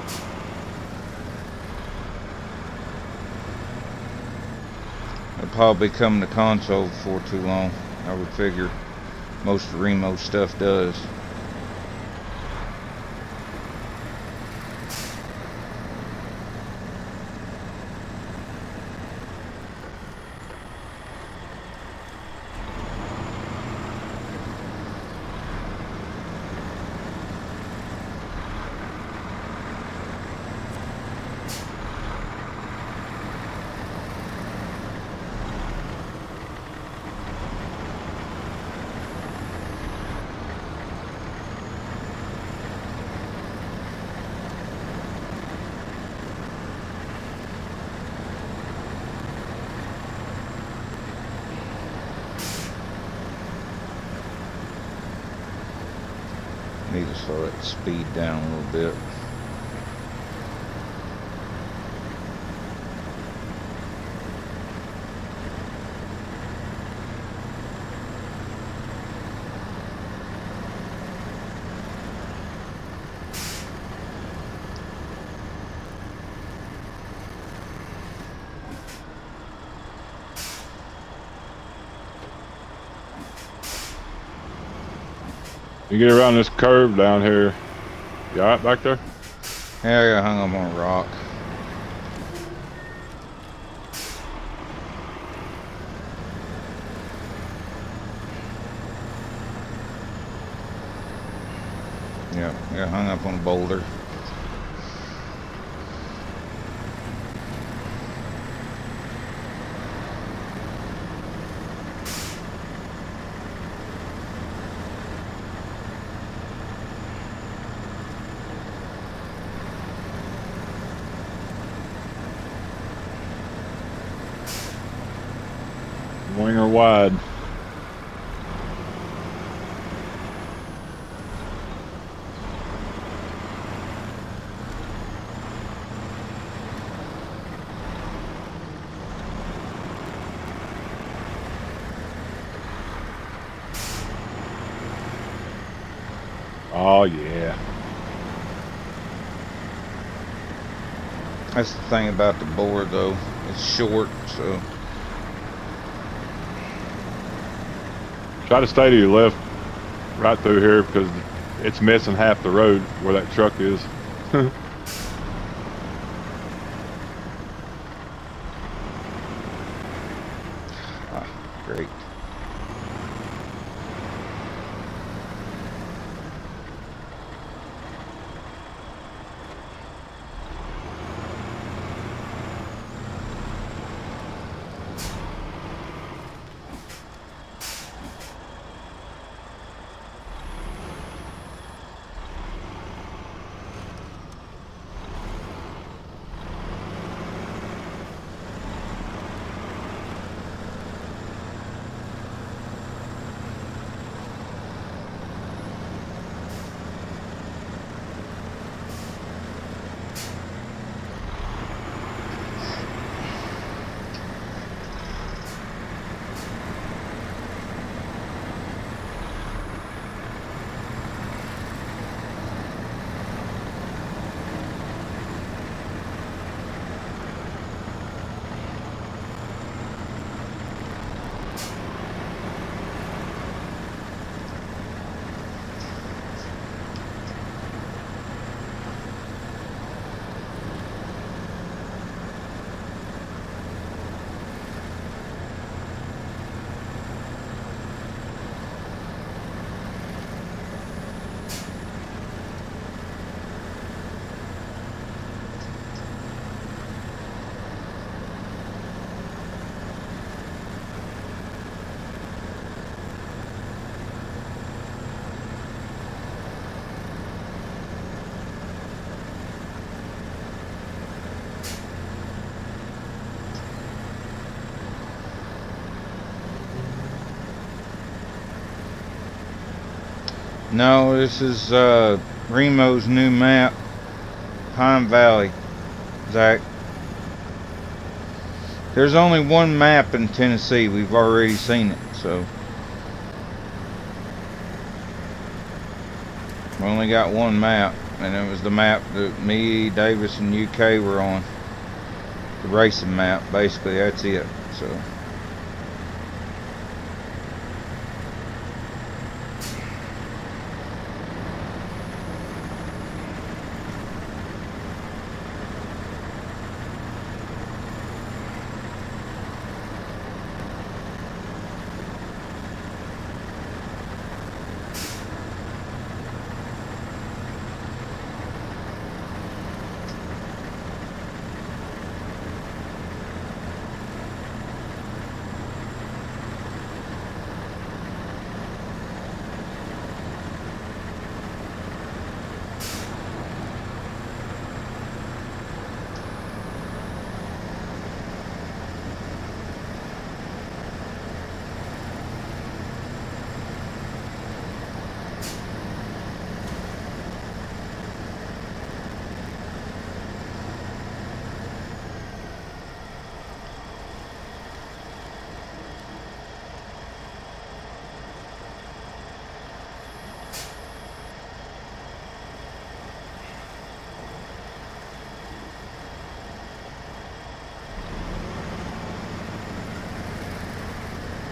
S1: It'll probably come to console before too long. I would figure most of Remo's stuff does. Need to slow that speed down a little bit.
S3: You get around this curve down here. You alright back there?
S1: Yeah, I got hung up on a rock. Yeah, I got hung up on a boulder.
S3: Winger wide. Oh yeah.
S1: That's the thing about the board though. It's short, so
S3: Try to stay to your left right through here because it's missing half the road where that truck is.
S1: ah, great. No, this is uh, Remo's new map, Pine Valley, Zach. There's only one map in Tennessee. We've already seen it, so we only got one map, and it was the map that me, Davis, and U K were on. The racing map, basically. That's it. So.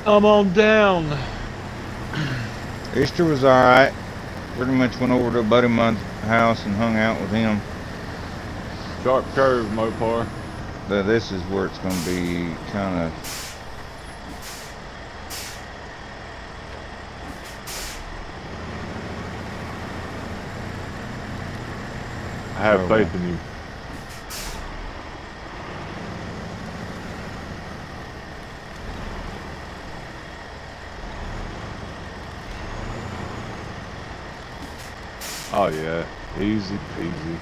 S3: I'm on down.
S1: Easter was alright. Pretty much went over to a buddy of mine's house and hung out with him.
S3: Sharp curve, Mopar.
S1: But this is where it's going to be kind of...
S3: I have
S1: Oh,
S3: faith
S1: well.
S3: in you. Oh yeah, easy peasy.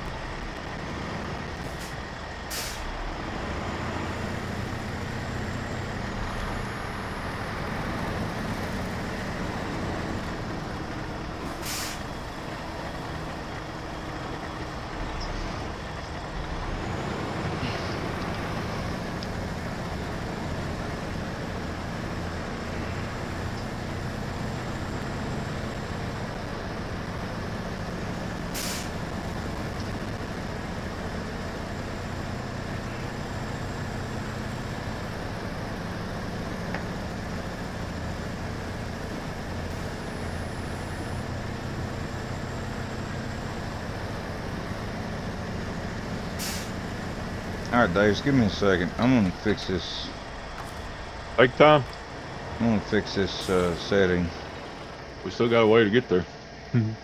S1: Alright, Dave, just give me a second. I'm going to fix this.
S3: Take time.
S1: I'm going to fix this uh, setting.
S3: We still got a way to get there.
S1: If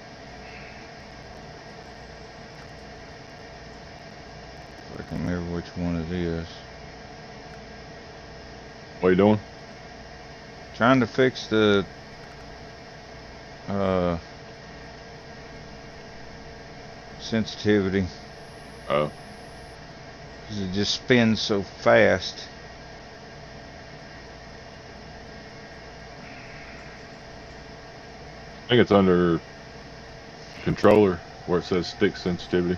S1: I can remember which one it is.
S3: What are you doing?
S1: Trying to fix the uh, sensitivity.
S3: Oh.
S1: Because it just spins so fast.
S3: I think it's under controller where it says stick sensitivity.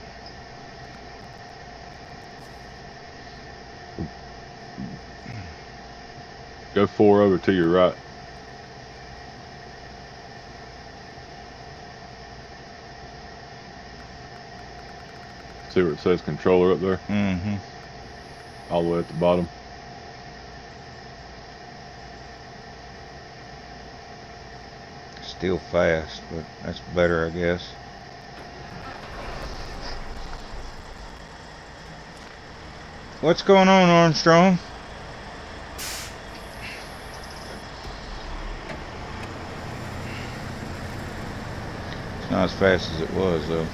S3: Go four over to your right. See where it says controller up there?
S1: Mm-hmm.
S3: All the way at the bottom.
S1: Still fast, but that's better, I guess. What's going on, Armstrong? It's not as fast as it was, though.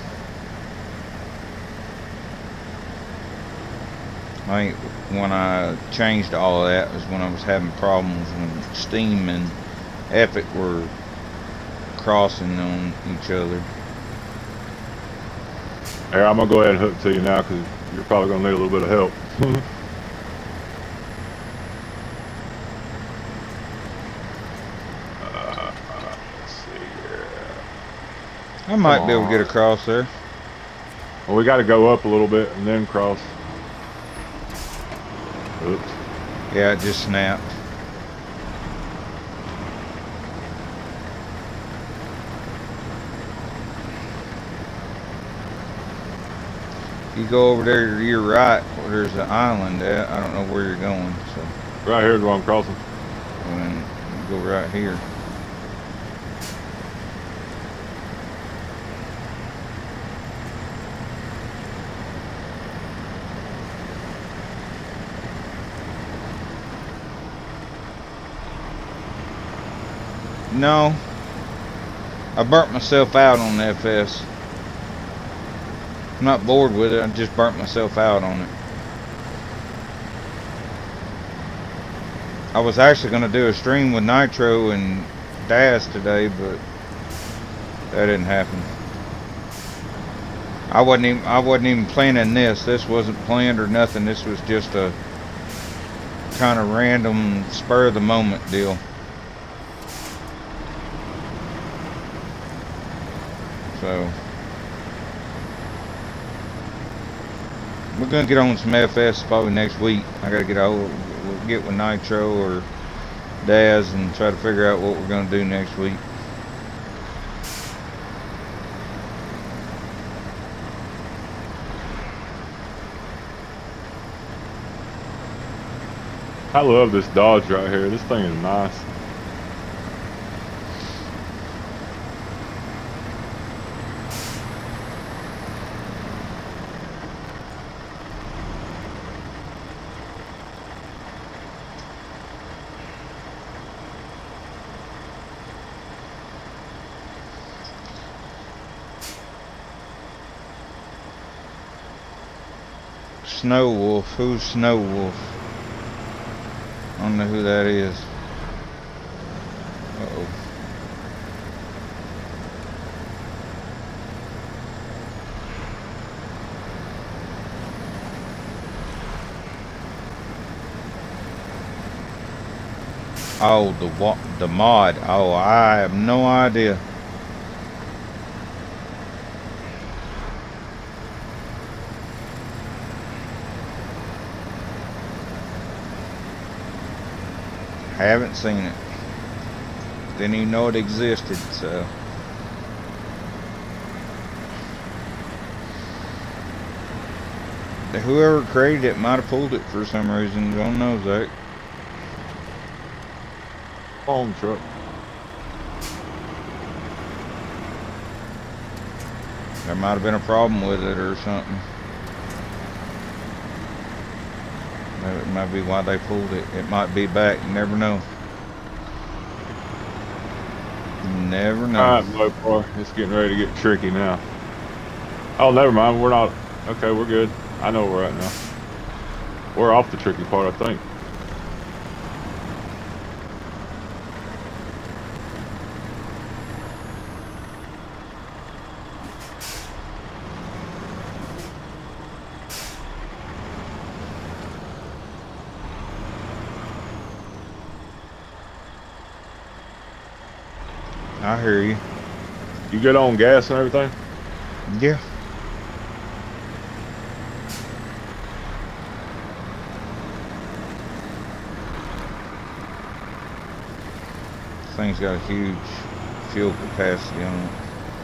S1: I think when I changed all of that was when I was having problems when Steam and Epic were crossing on each other.
S3: Here, I'm gonna go ahead and hook to you now because you're probably gonna need a little bit of help. uh, let's see here.
S1: I might
S3: Come
S1: be able to get
S3: on.
S1: across there.
S3: Well, we got to go up a little bit and then cross. Oops.
S1: Yeah, it just snapped. You go over there to your right where there's an island at. I don't know where you're going, so
S3: Right here is where I'm crossing.
S1: and you go right here. No, I burnt myself out on the F S. I'm not bored with it, I just burnt myself out on it. I was actually going to do a stream with Nitro and Daz today, but that didn't happen. I wasn't even I wasn't even planning this. This wasn't planned or nothing. This was just a kind of random spur of the moment deal. So we're gonna get on some F S probably next week. I gotta get over, we'll get with Nitro or Daz and try to figure out what we're gonna do next week.
S3: I love this Dodge right here. This thing is nice.
S1: Snow Wolf. Who's Snow Wolf? I don't know who that is. Uh-oh. Oh, the wa the mod. Oh, I have no idea. Haven't seen it. Didn't even know it existed, so. Whoever created it might have pulled it for some reason. Don't know, Zach.
S3: Phone truck.
S1: There might have been a problem with it or something. That might be why they pulled it. It might be back. You never know. You never know.
S3: All right, boy, boy, it's getting ready to get tricky now. Oh, never mind. We're not. Okay, we're good. I know where we're at now. We're off the tricky part, I think.
S1: I hear you.
S3: You good on gas and everything?
S1: Yeah. This thing's got a huge fuel capacity on it.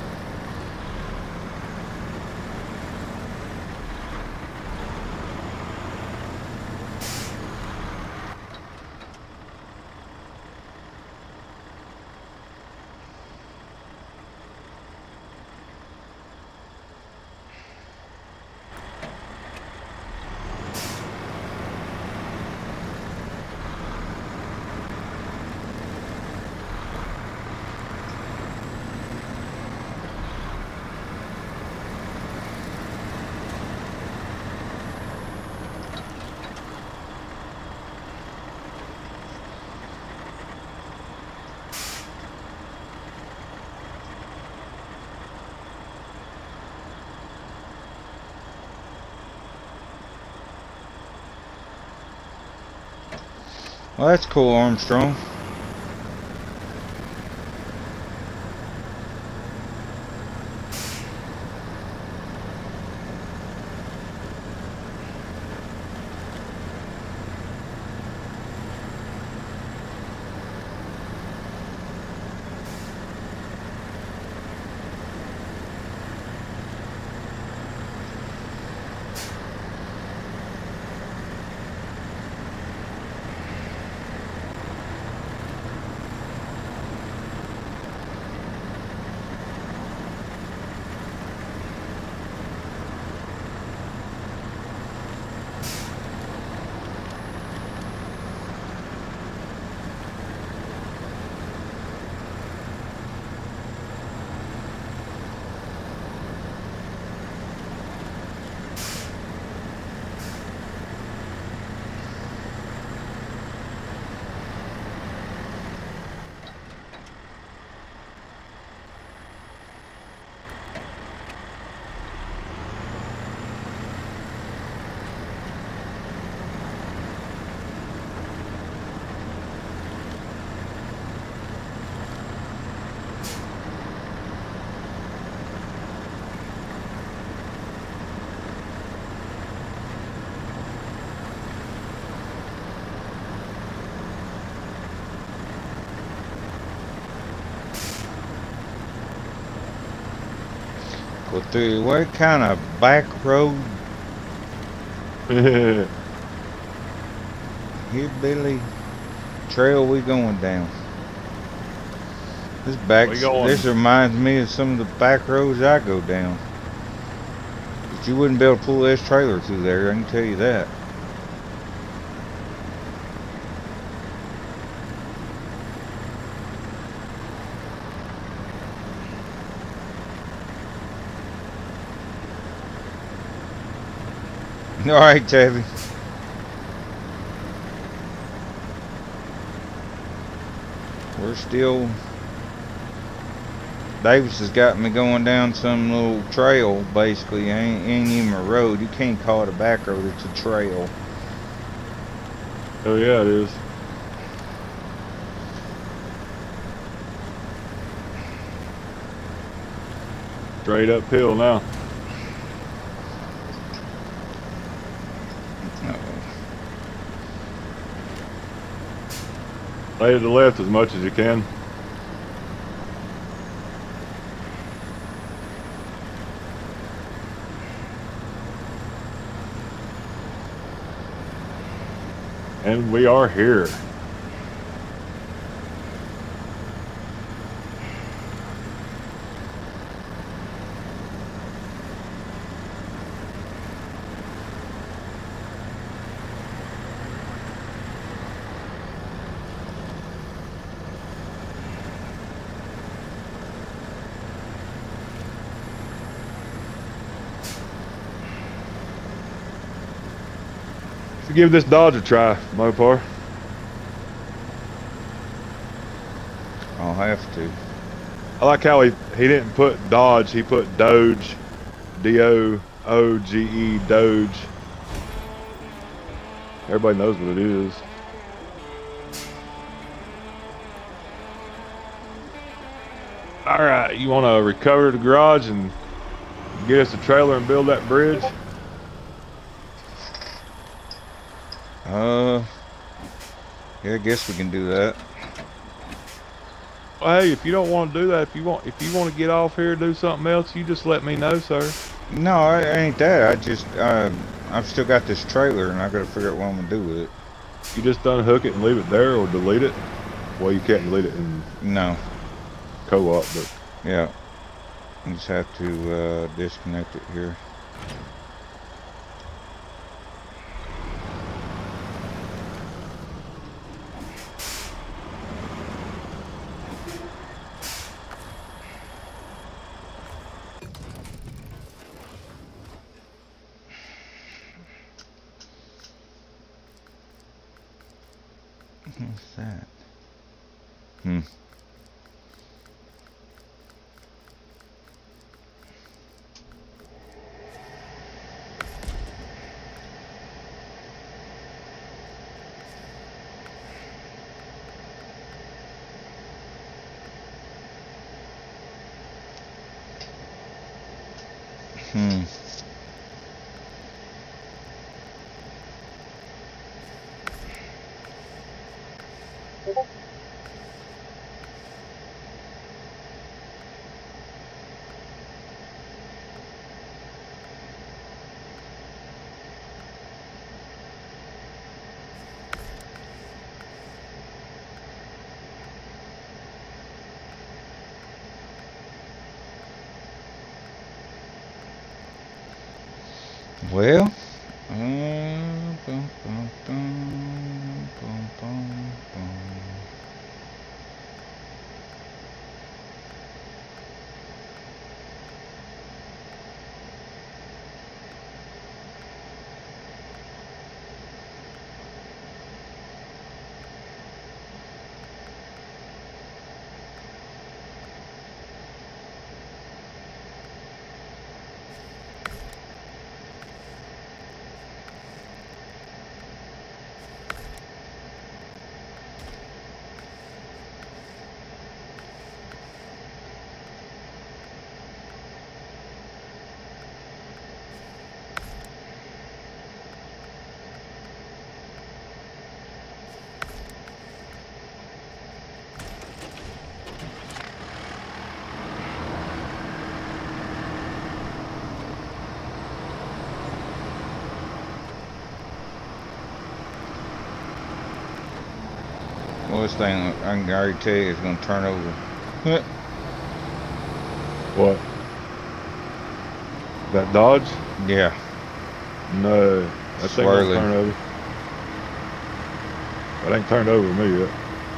S1: Well, that's cool, Armstrong. Go through what kind of back road? hillbilly trail we going down. This back,
S3: We going-
S1: this reminds me of some of the back roads I go down. But you wouldn't be able to pull this trailer through there, I can tell you that. All right, Tabby. We're still. Davis has got me going down some little trail. Basically, ain't ain't even a road. You can't call it a back road. It's a trail.
S3: Oh yeah, it is. Straight uphill now. Lay to the left as much as you can. And we are here. Should give this Dodge a try, Mopar.
S1: I'll have to.
S3: I like how he he didn't put Dodge, he put Doge, D O O G E, Doge. Everybody knows what it is. All right, you want to recover the garage and get us a trailer and build that bridge?
S1: Uh, yeah, I guess we can do that.
S3: Well, hey, if you don't want to do that, if you want, if you want to get off here and do something else, you just let me know, sir.
S1: No, I ain't that. I just, uh, I've still got this trailer, and I got to figure out what I'm gonna do with it.
S3: You just unhook it and leave it there, or delete it. Well, you can't delete it in
S1: No.
S3: co-op, but
S1: Yeah. You just have to uh, disconnect it here. What's that? Hmm. Hmm. Well, uh, bum, bum, bum, bum, bum, bum. Well, this thing, I can already tell you, it's gonna turn over.
S3: What? That Dodge?
S1: Yeah.
S3: No, that thing won't
S1: Swirling.
S3: turn over. That ain't turned over to me yet.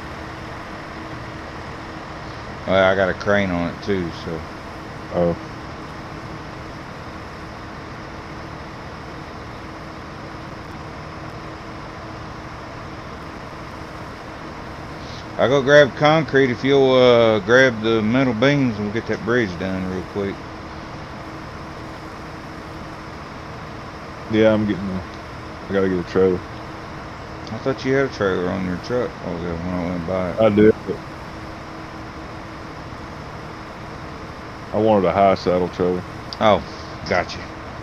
S1: Well, I got a crane on it too, so.
S3: Oh.
S1: I'll go grab concrete if you'll uh, grab the metal beams and we'll get that bridge done real quick.
S3: Yeah, I'm getting there. I gotta get a trailer.
S1: I thought you had a trailer on your truck. Oh, yeah, when I went by it.
S3: I did, but I wanted a high saddle trailer.
S1: Oh, gotcha.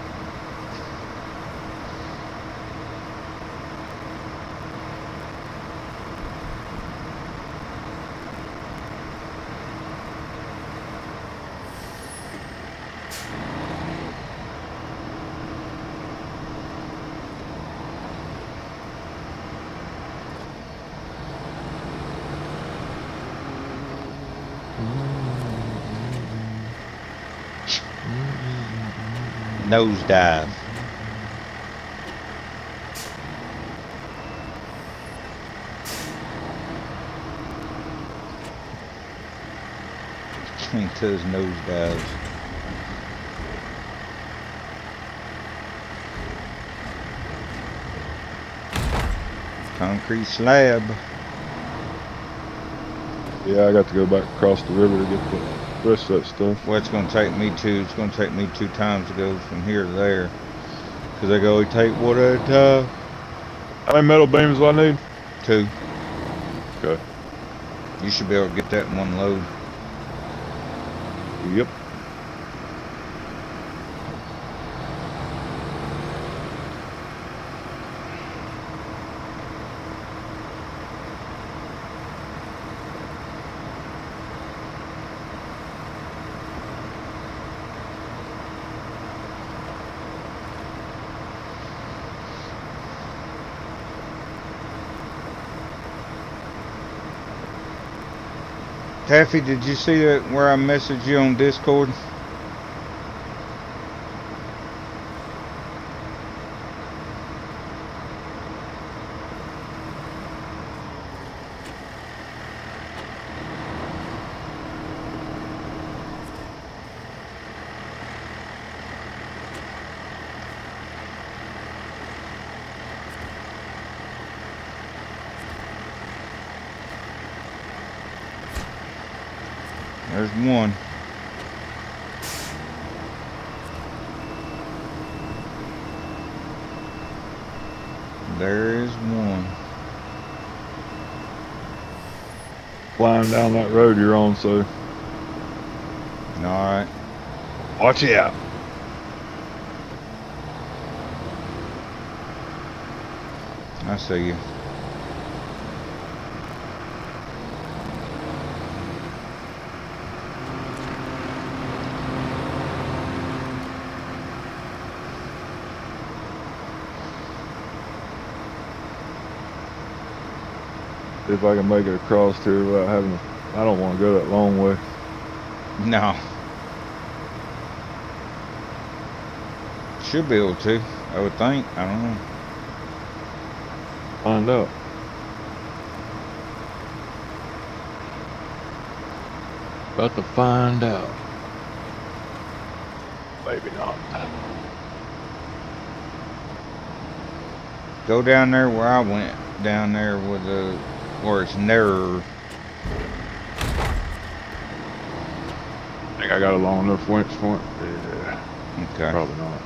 S1: Nosedive. Can't does nosedives. Concrete slab.
S3: Yeah, I got to go back across the river to get the rest of that stuff.
S1: Well, it's going to take me two. It's going to take me two times to go from here to there. Because I can only take one at a time.
S3: How many metal beams do I need?
S1: Two.
S3: Okay.
S1: You should be able to get that in one load.
S3: Yep.
S1: Taffy, did you see that where I messaged you on Discord? There's one. There is one.
S3: Flying down that road you're on, so
S1: Alright.
S3: watch it out.
S1: I see you.
S3: See if I can make it across here without having to, I don't want to go that long way.
S1: No. Should be able to, I would think. I don't know.
S3: Find out. About to find out. Maybe not.
S1: Go down there where I went. Down there with the, where it's narrower.
S3: Think I got a long enough winch for it? Yeah.
S1: Okay.
S3: Probably not.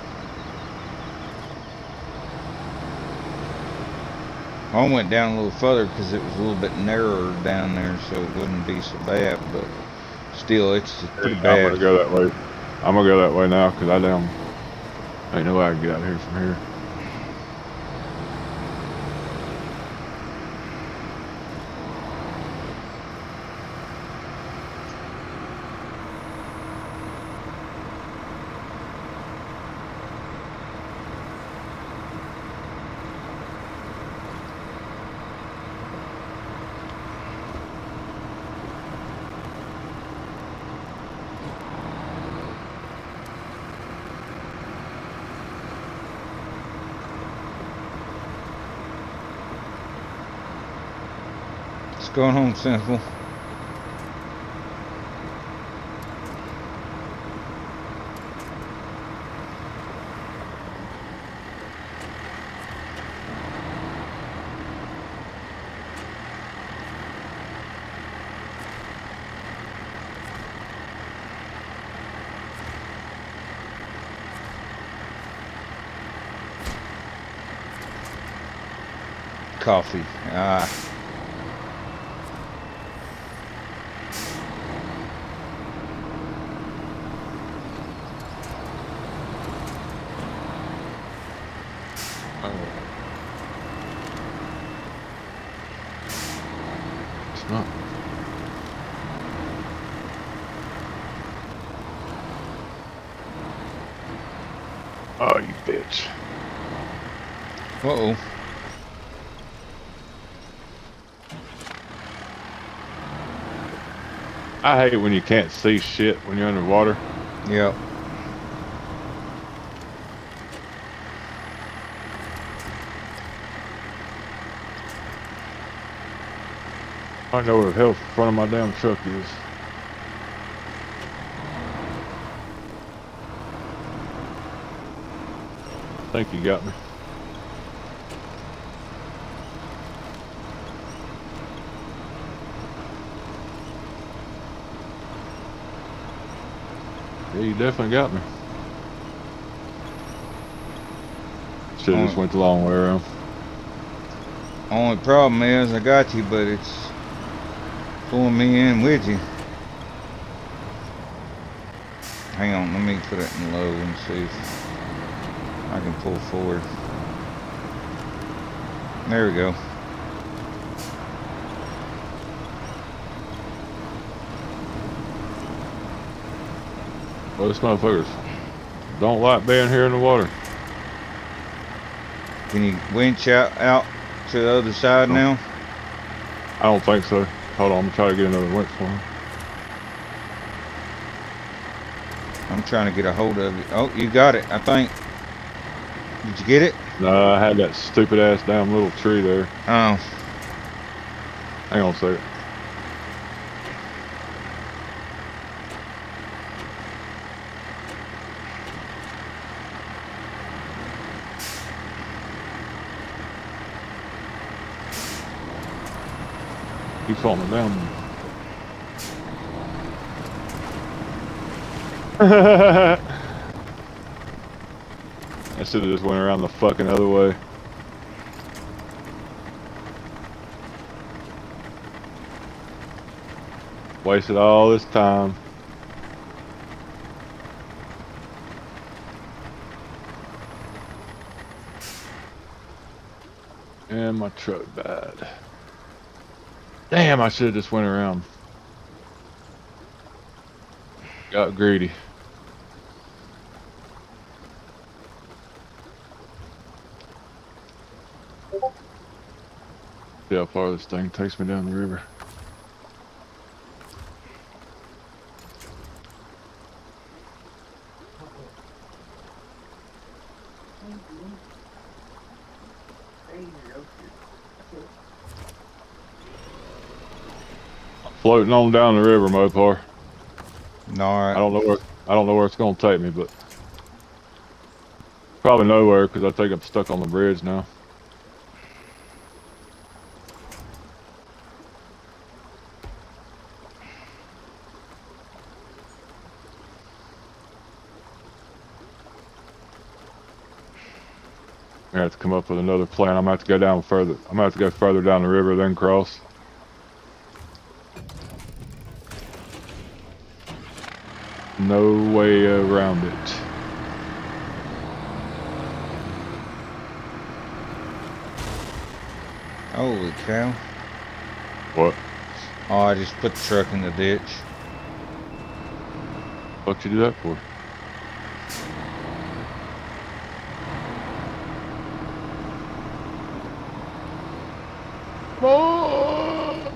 S1: I went down a little further because it was a little bit narrower down there, so it wouldn't be so bad. But still, it's pretty
S3: I'm
S1: bad.
S3: gonna go that way. I'm gonna go that way now because I damn ain't no way I can get out here from here.
S1: going home, Simple? Coffee. Ah.
S3: Oh. It's not. Oh, you bitch.
S1: Uh-oh.
S3: I hate when you can't see shit when you're underwater.
S1: Yep.
S3: I know where the hell the front of my damn truck is. I think you got me. Yeah, you definitely got me. Should've just
S1: Oh.
S3: went the long way around.
S1: Only problem is I got you, but it's pulling me in with you. Hang on, let me put it in low and see if I can pull forward. There we go.
S3: Well, this motherfuckers don't like being here in the water.
S1: Can you winch out, out to the other side
S3: No.
S1: now?
S3: I don't think so. Hold on, I'm gonna try to get another winch for him.
S1: I'm trying to get a hold of it. Oh, you got it, I think. Did you get it?
S3: No, I had that stupid ass damn little tree there.
S1: Oh.
S3: Hang on a second. Keep falling down. I should have just went around the fucking other way. Wasted all this time. And my truck died. Damn, I should have just went around. Got greedy. See how far this thing takes me down the river. Floating on down the river, Mopar.
S1: Alright.
S3: I don't know where I don't know where it's gonna take me, but probably nowhere because I think I'm stuck on the bridge now. I have to come up with another plan. I'm gonna have to go down further. I'm gonna have to go further down the river, then cross. No way around it.
S1: Holy cow.
S3: What?
S1: Oh, I just put the truck in the ditch.
S3: What'd you do that for? Oh,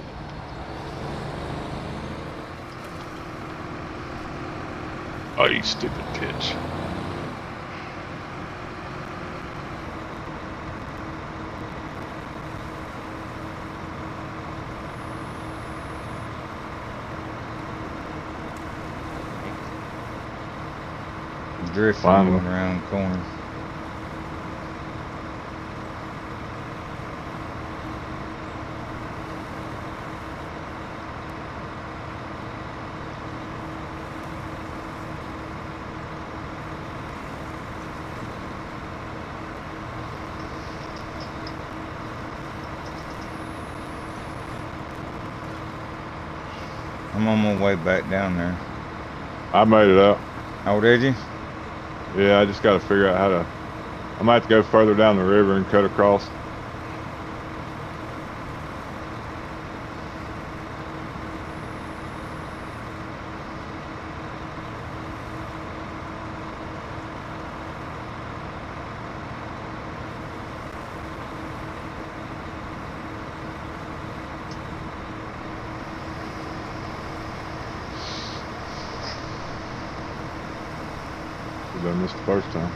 S3: oh, you stupid bitch.
S1: drifting
S3: Finally.
S1: going around the corner. I'm on my way back down there.
S3: I made it up.
S1: Oh, did you?
S3: Yeah, I just got to figure out how to. I might have to go further down the river and cut across. Done this the first time.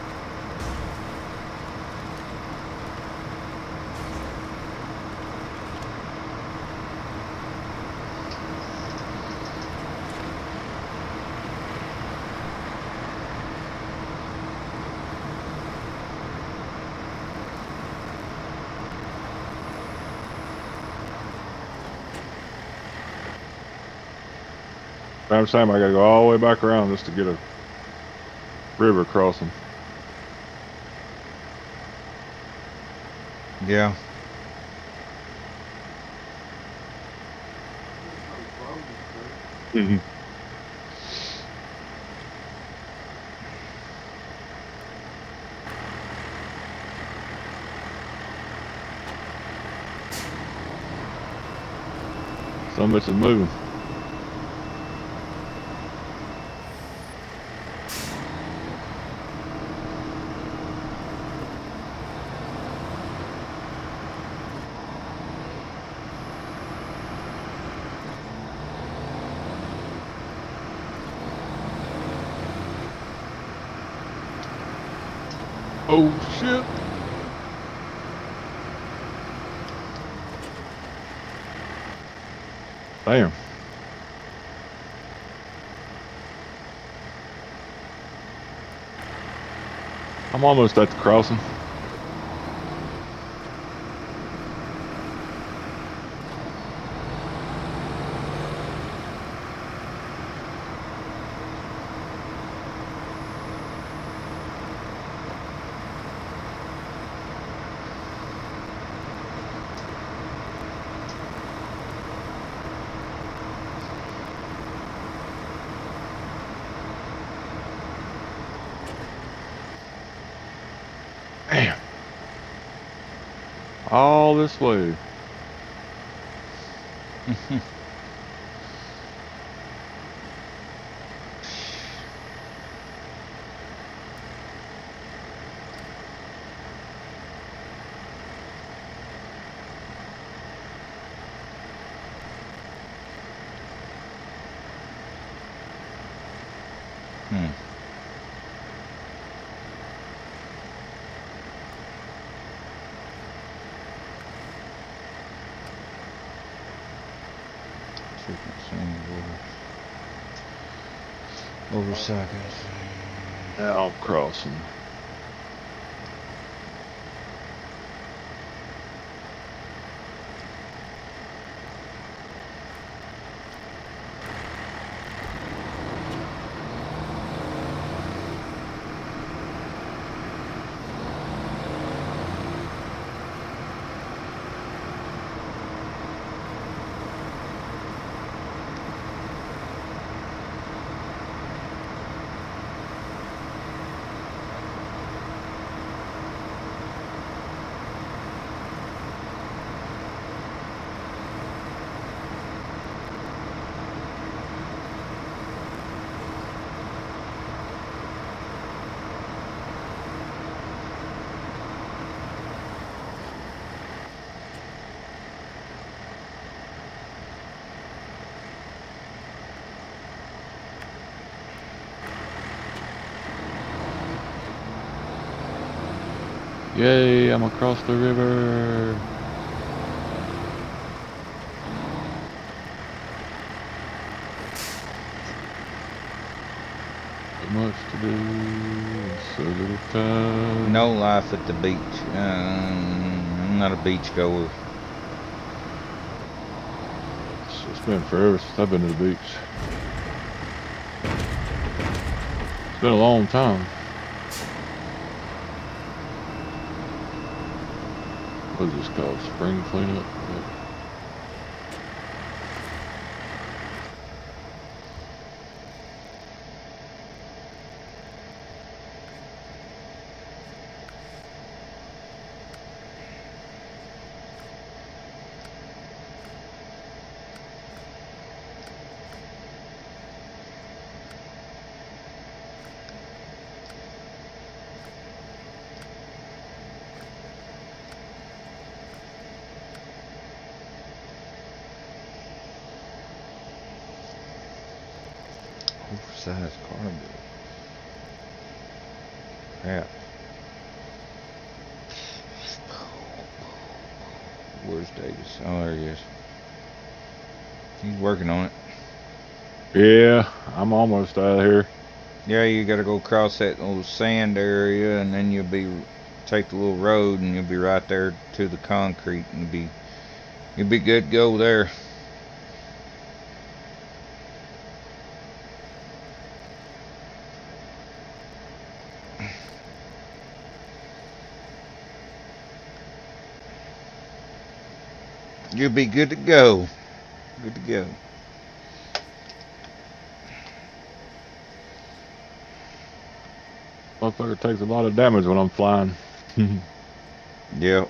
S3: I'm saying I gotta go all the way back around just to get a river crossing.
S1: Yeah.
S3: Mm-hmm. Some of it's moving. Oh shit. Damn. I'm almost at the crossing. Damn. All this way.
S1: Hmm. Over seconds.
S3: Now I'm crossing. Yay, I'm across the river. much to do in so little time.
S1: No life at the beach. Um, I'm not a beach goer.
S3: It's, it's been forever since I've been to the beach. It's been a long time. What is this called? Spring cleanup? Yeah.
S1: Oversized cargo. Crap. Where's Davis? Oh, there he is. He's working on it.
S3: Yeah, I'm almost out of here.
S1: Yeah, you gotta go across that little sand area, and then you'll be take the little road, and you'll be right there to the concrete, and you'll be you'll be good to go there. You'll be good to go. Good to go.
S3: Motherfucker takes a lot of damage when I'm flying.
S1: Yep.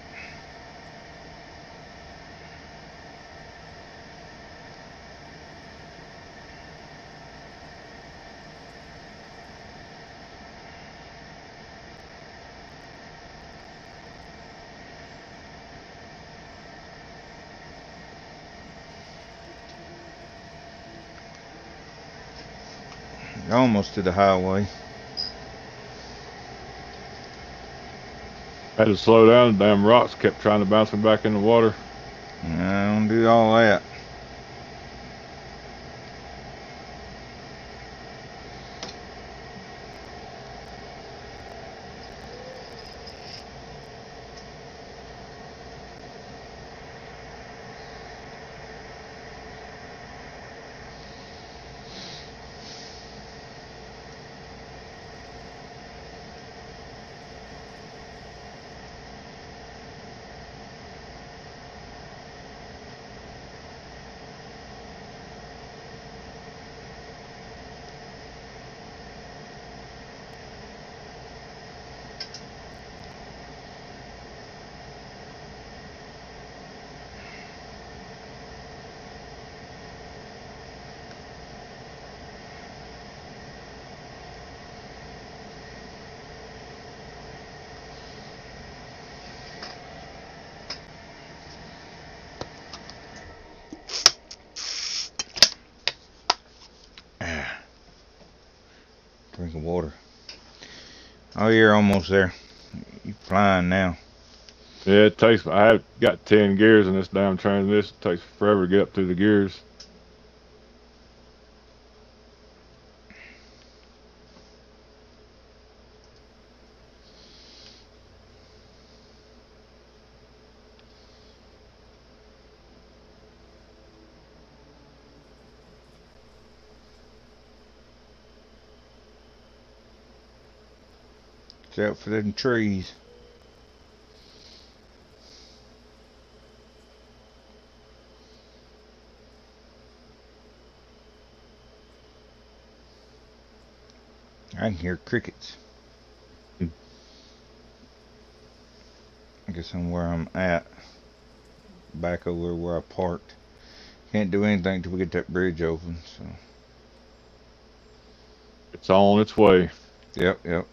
S1: Almost to the highway.
S3: I had to slow down. The damn rocks kept trying to bounce me back in the water.
S1: I don't do all that. Drink of water. Oh, you're almost there. You're flying now.
S3: Yeah, it takes. I have got ten gears in this damn transmission. It takes forever to get up through the gears.
S1: Watch out for them trees. I can hear crickets.
S3: Hmm.
S1: I guess I'm where I'm at. Back over where I parked. Can't do anything till we get that bridge open, so.
S3: It's on its way.
S1: Yep, yep.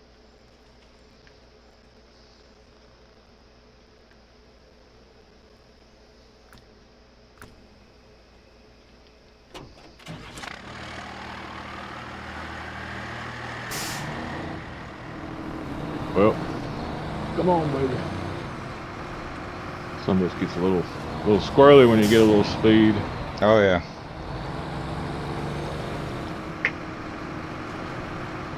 S3: Well, come on, baby. Some of this gets a little, little squirrely when you get a little speed.
S1: Oh yeah.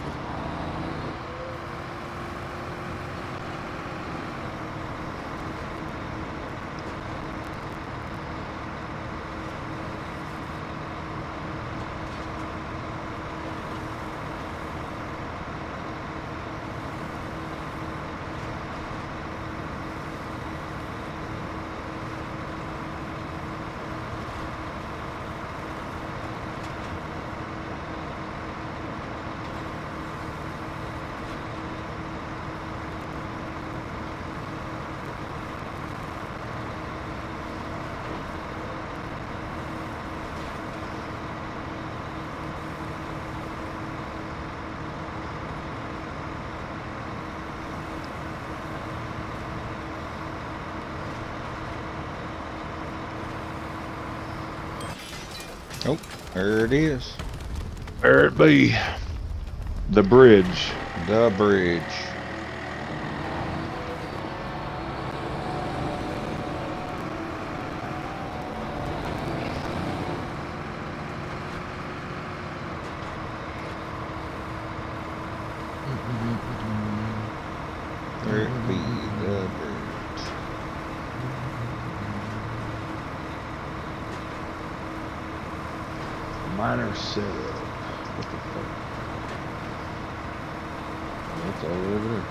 S1: Oh, there it is.
S3: There it be. The bridge.
S1: The bridge. There it be, the bridge.
S3: Minor setup. What the fuck? That's all over there.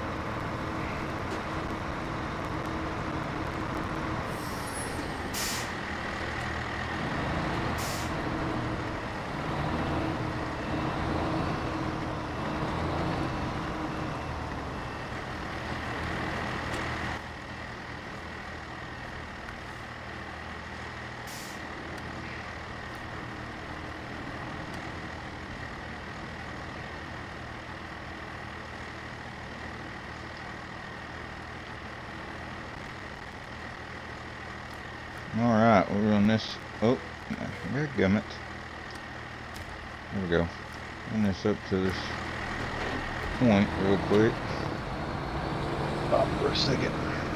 S1: Alright, we're on this. Oh, there gummit. There we go. Run this up to this point real quick.
S3: Stop for a second.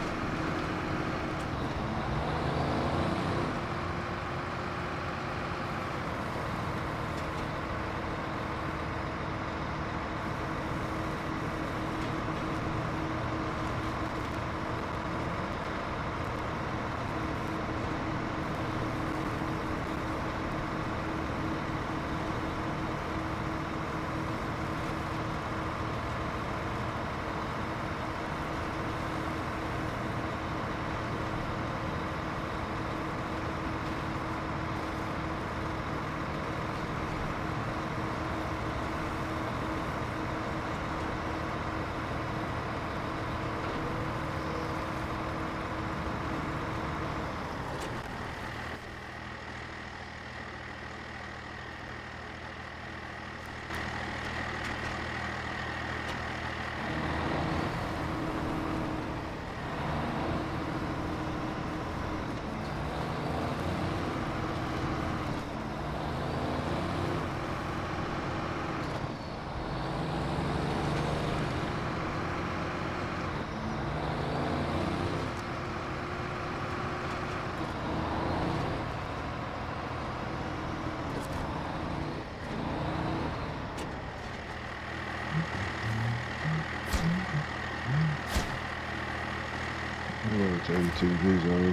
S3: Oh, it's eighty-two degrees already.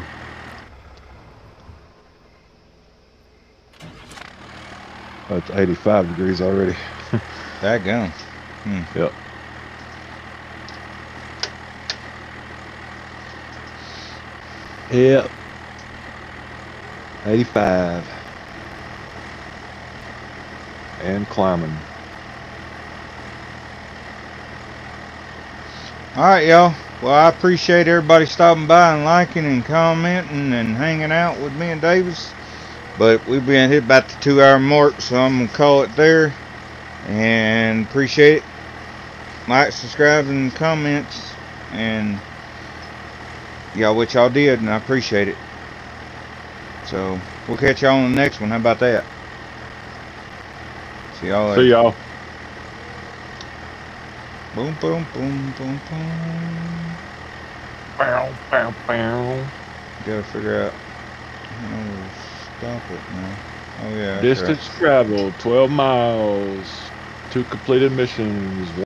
S3: Oh, it's eighty-five degrees already.
S1: That gun. Hmm.
S3: Yep. Yep. eighty-five. And climbing.
S1: Alright, y'all. Well, I appreciate everybody stopping by and liking and commenting and hanging out with me and Davis. But we've been hit about the two hour mark, so I'm going to call it there. And appreciate it. Like, subscribe, and comments. And y'all, what y'all did, and I appreciate it. So, we'll catch y'all on the next one. How about that? See y'all later.
S3: See y'all.
S1: Boom, boom, boom, boom, boom.
S3: Bow, bow, bow.
S1: Gotta figure out how to stop it now. Oh, yeah.
S3: Distance traveled twelve miles. Two completed missions.